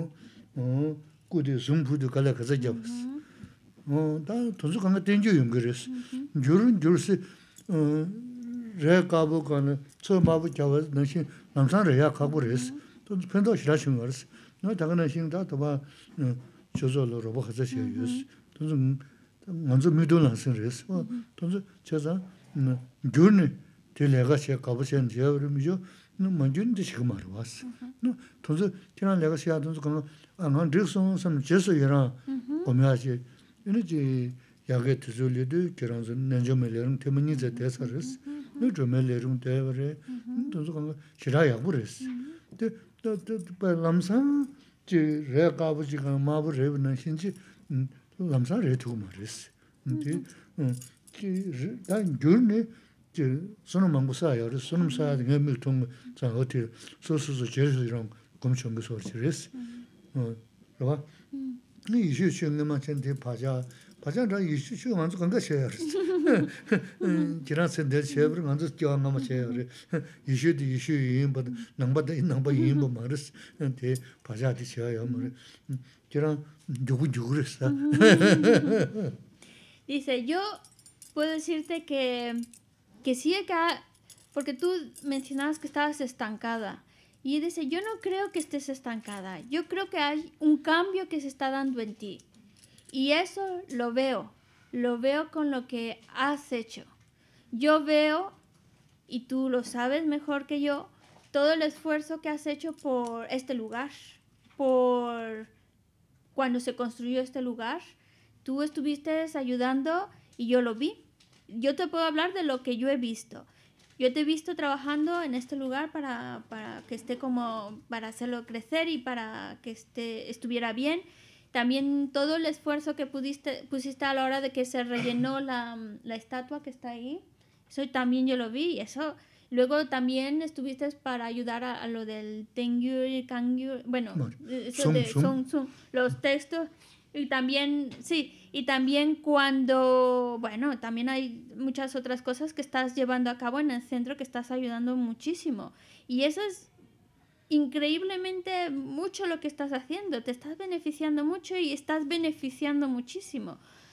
꾸디 숨부도 갈래 가서 잡았어 다 도서 강가 땡겨 연결했어 줄스 레카보 가는 처마부 잡았어 너신 남산래야 가버렸어 또 편도 싫어하신 거였어 너 당연한 신다 더 저절로 로버 가서 쉬었어 또 먼저 미도는 생겼어 또 제가 줄네 내가 제 가보신 제어름이죠. 너 먼저인데 지금 말로 왔어. 너 돈서 지난 내가 시야 돈서 그러면 안 릭송 선 제서이라 보면하지. 이제 야게 드줄리도 그런서 nenjomellerin temini de desarız. 너 조멜lerin 대버에 돈서 그러면 싫어야 버렸어. 또 람사 제 레가부지가 마부레는 신지 람사를 두고 말했어. 근데 난 줄네 손은 망고사요. 손은 사야 되는 밀통 자 어디 소소소 제일이랑 검청 그 소리를 그봐 네 이슈는 전에 바자라 이슈 먼저 간가 셔요. 지나선들 셔버 먼저 교환하면 셔요. 이슈도 이슈 임바 남바다 남바 임바 말스 대 바자디 셔요. 뭐 지나 누구 그랬어. Dice, yo puedo decirte que sí acá, porque tú mencionabas que estabas estancada. Y dice, yo no creo que estés estancada. Yo creo que hay un cambio que se está dando en ti. Y eso lo veo con lo que has hecho. Yo veo, y tú lo sabes mejor que yo, todo el esfuerzo que has hecho por este lugar, por cuando se construyó este lugar. Tú estuviste ayudando y yo lo vi. Yo te puedo hablar de lo que yo he visto. Yo te he visto trabajando en este lugar para que esté como, para hacerlo crecer y para que estuviera bien. También todo el esfuerzo que pusiste a la hora de que se rellenó la estatua que está ahí. Eso también yo lo vi. Y eso. Luego también estuviste para ayudar a lo del Tengyur, Kangyur. Bueno, eso son los textos. Y también, sí, y también cuando, bueno, también hay muchas otras cosas que estás llevando a cabo en el centro que estás ayudando muchísimo. Y eso es increíblemente mucho lo que estás haciendo. Te estás beneficiando mucho y estás beneficiando muchísimo.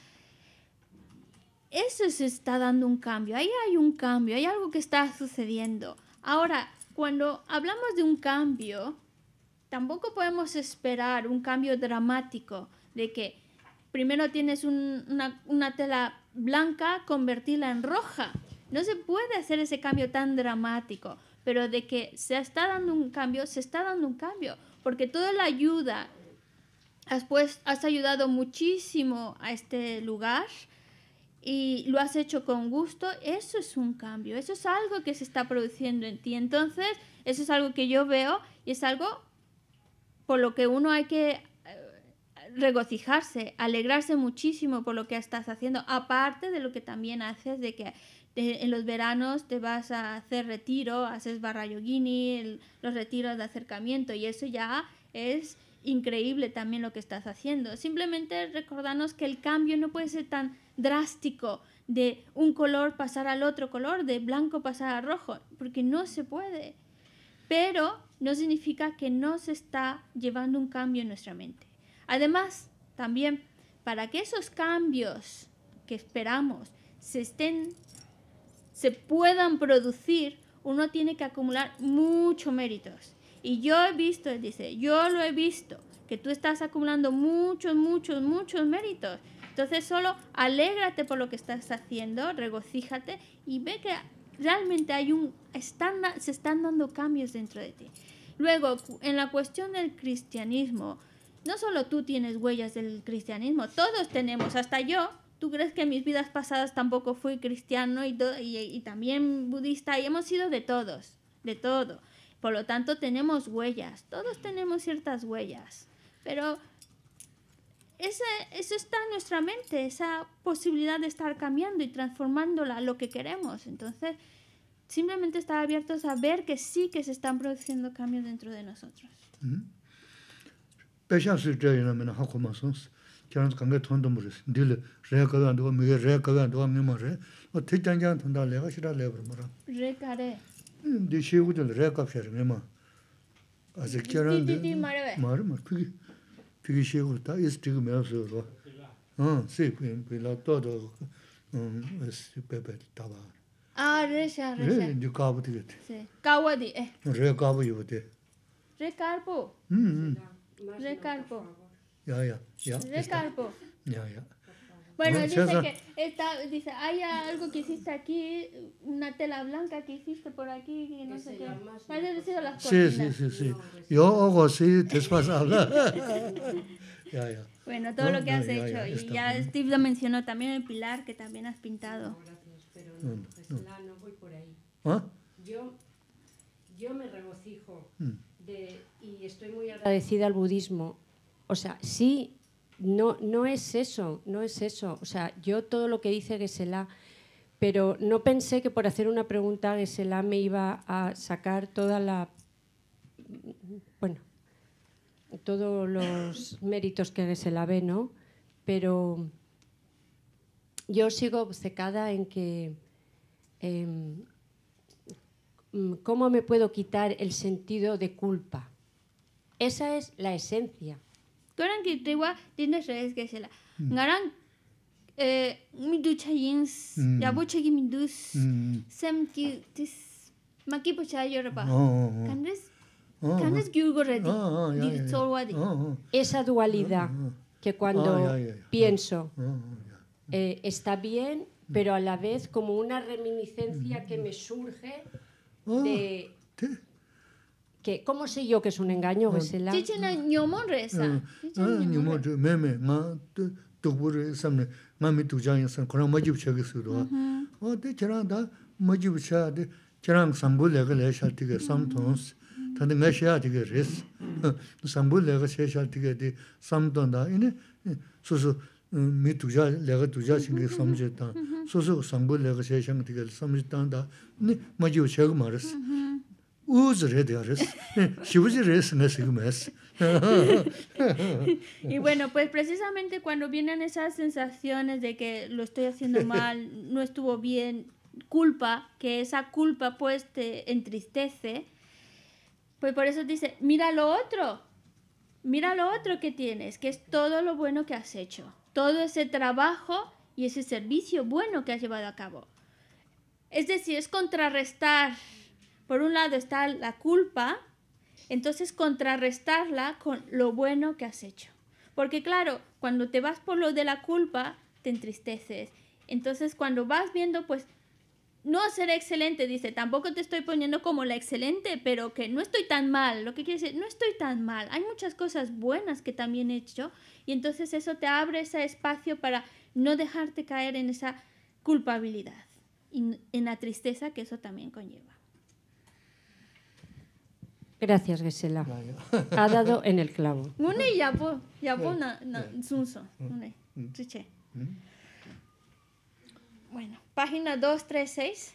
Eso se está dando un cambio. Ahí hay un cambio, hay algo que está sucediendo. Ahora, cuando hablamos de un cambio, tampoco podemos esperar un cambio dramático de que primero tienes una tela blanca, convertirla en roja. No se puede hacer ese cambio tan dramático, pero de que se está dando un cambio, se está dando un cambio, porque toda la ayuda, has ayudado muchísimo a este lugar y lo has hecho con gusto. Eso es un cambio, eso es algo que se está produciendo en ti. Entonces, eso es algo que yo veo y es algo por lo que uno hay que regocijarse, alegrarse muchísimo por lo que estás haciendo, aparte de lo que también haces, de que en los veranos te vas a hacer retiro, haces barra yogini, los retiros de acercamiento, y eso ya es increíble también lo que estás haciendo. Simplemente recordarnos que el cambio no puede ser tan drástico, de un color pasar al otro color, de blanco pasar a rojo, porque no se puede. Pero no significa que no se está llevando un cambio en nuestra mente. Además, también, para que esos cambios que esperamos se puedan producir, uno tiene que acumular muchos méritos. Y yo he visto, dice, yo lo he visto, que tú estás acumulando muchos méritos. Entonces solo alégrate por lo que estás haciendo, regocíjate y ve que realmente se están dando cambios dentro de ti. Luego, en la cuestión del cristianismo, no solo tú tienes huellas del cristianismo, todos tenemos, hasta yo. ¿Tú crees que en mis vidas pasadas tampoco fui cristiano y también budista? Y hemos sido de todos, de todo. Por lo tanto, tenemos huellas, todos tenemos ciertas huellas, pero eso está en nuestra mente, esa posibilidad de estar cambiando y transformándola a lo que queremos. Entonces, simplemente estar abiertos a ver que sí que se están produciendo cambios dentro de nosotros. Recaré. Ah, resha. Sí. Kawadi. Recarpo. Recarpo. Recarpo. Bueno, dice, hay algo que hiciste aquí, una tela blanca que hiciste por aquí, que no sé qué. Parece sido las cortinas. Sí. Yo hago así, despasado. Bueno, todo lo que has hecho. Y ya Steve lo mencionó también, el pilar que también has pintado. No voy por ahí. Yo me regocijo y estoy muy agradecida al budismo. O sea, sí, no es eso. O sea, yo todo lo que dice Geshe-la, pero no pensé que por hacer una pregunta Geshe-la me iba a sacar todos los méritos que Geshe-la ve, ¿no? Pero yo sigo obcecada en que ¿cómo me puedo quitar el sentido de culpa? Esa es la esencia. Goran que tewa tienes redes que se la. Garan mi ducha yins, ya boche que mi dus, sem que tis maki pocha yorba. Candes gyurgo ready. Dice solwadi. Esa dualidad que cuando pienso está bien, pero a la vez como una reminiscencia que me surge de que ¿cómo sé yo que es un engaño, Geshe-la? Chichena ñomon resa. ñomon meme nga tukbur samne nga mi tujayan san kora majib chagisuro. De charang da majib cha de charang sambul lega le shaltige samtons. Tande nga sha dige res. Sambul lega she shaltige de samton da ine soso mi tuja lega tuja singe samjeta. Soso sambul lega she shang dige samjeta da ne majib chag mares. Y bueno, pues precisamente cuando vienen esas sensaciones de que lo estoy haciendo mal, no estuvo bien, culpa, que esa culpa pues te entristece, pues por eso dice, mira lo otro que tienes, que es todo lo bueno que has hecho, todo ese trabajo y ese servicio bueno que has llevado a cabo. Es decir, es contrarrestar. Por un lado está la culpa, entonces contrarrestarla con lo bueno que has hecho. Porque claro, cuando te vas por lo de la culpa, te entristeces. Entonces cuando vas viendo, pues, no ser excelente, dice, tampoco te estoy poniendo como la excelente, pero que no estoy tan mal. Lo que quiere decir, no estoy tan mal. Hay muchas cosas buenas que también he hecho. Y entonces eso te abre ese espacio para no dejarte caer en esa culpabilidad. Y en la tristeza que eso también conlleva. Gracias, Geshe-la. Ha dado en el clavo. Bueno, página 236.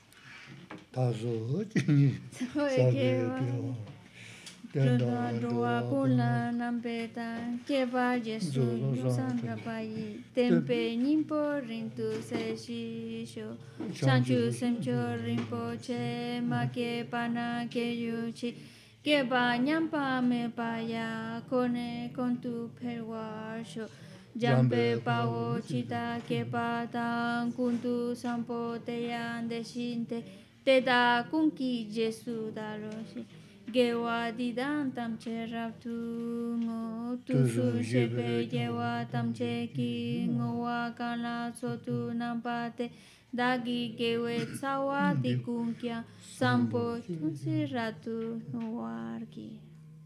Que bañan pa me paya con tu perguacho. Jampe pao chita que patan con tu sampo te yan de shinte. te da kunki Jesu daroshi. Gewa didan tamche raptu ngo tusu shepe gewa tamche ki ngowa kana sotu nampate dagi gewe tsawa tikunkia sampo tunsi ratu ngowarki.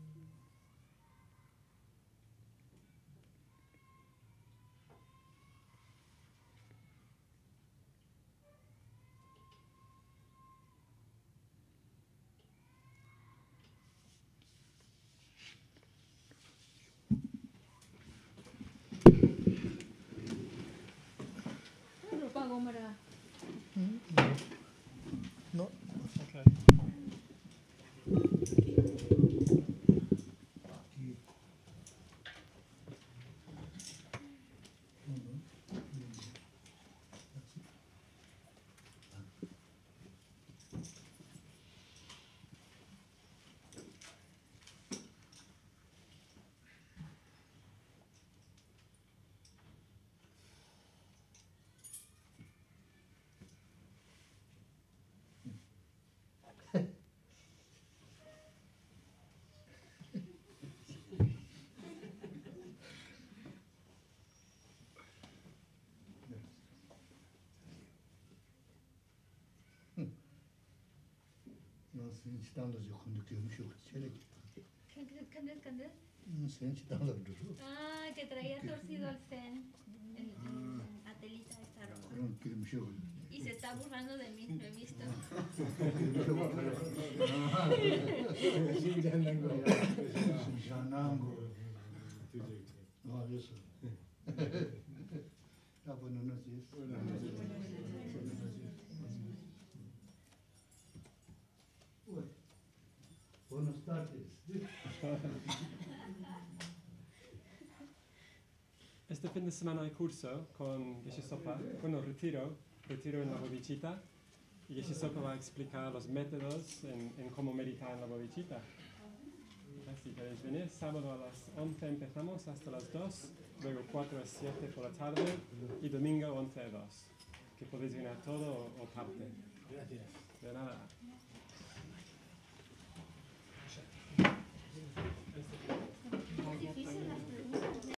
No. Ah, que traía torcido el zen, la telita esta roja. Y se está burlando de mí, lo he visto. Buenas tardes. Este fin de semana hay curso con Geshe Sopa, bueno, retiro en la bodhicitta, y Geshe Sopa va a explicar los métodos en cómo meditar en la bodhicitta. Si queréis venir, sábado a las 11 empezamos hasta las 2, luego 4 a 7 por la tarde y domingo 11 a 2. Que podéis venir todo o parte. Gracias. De nada.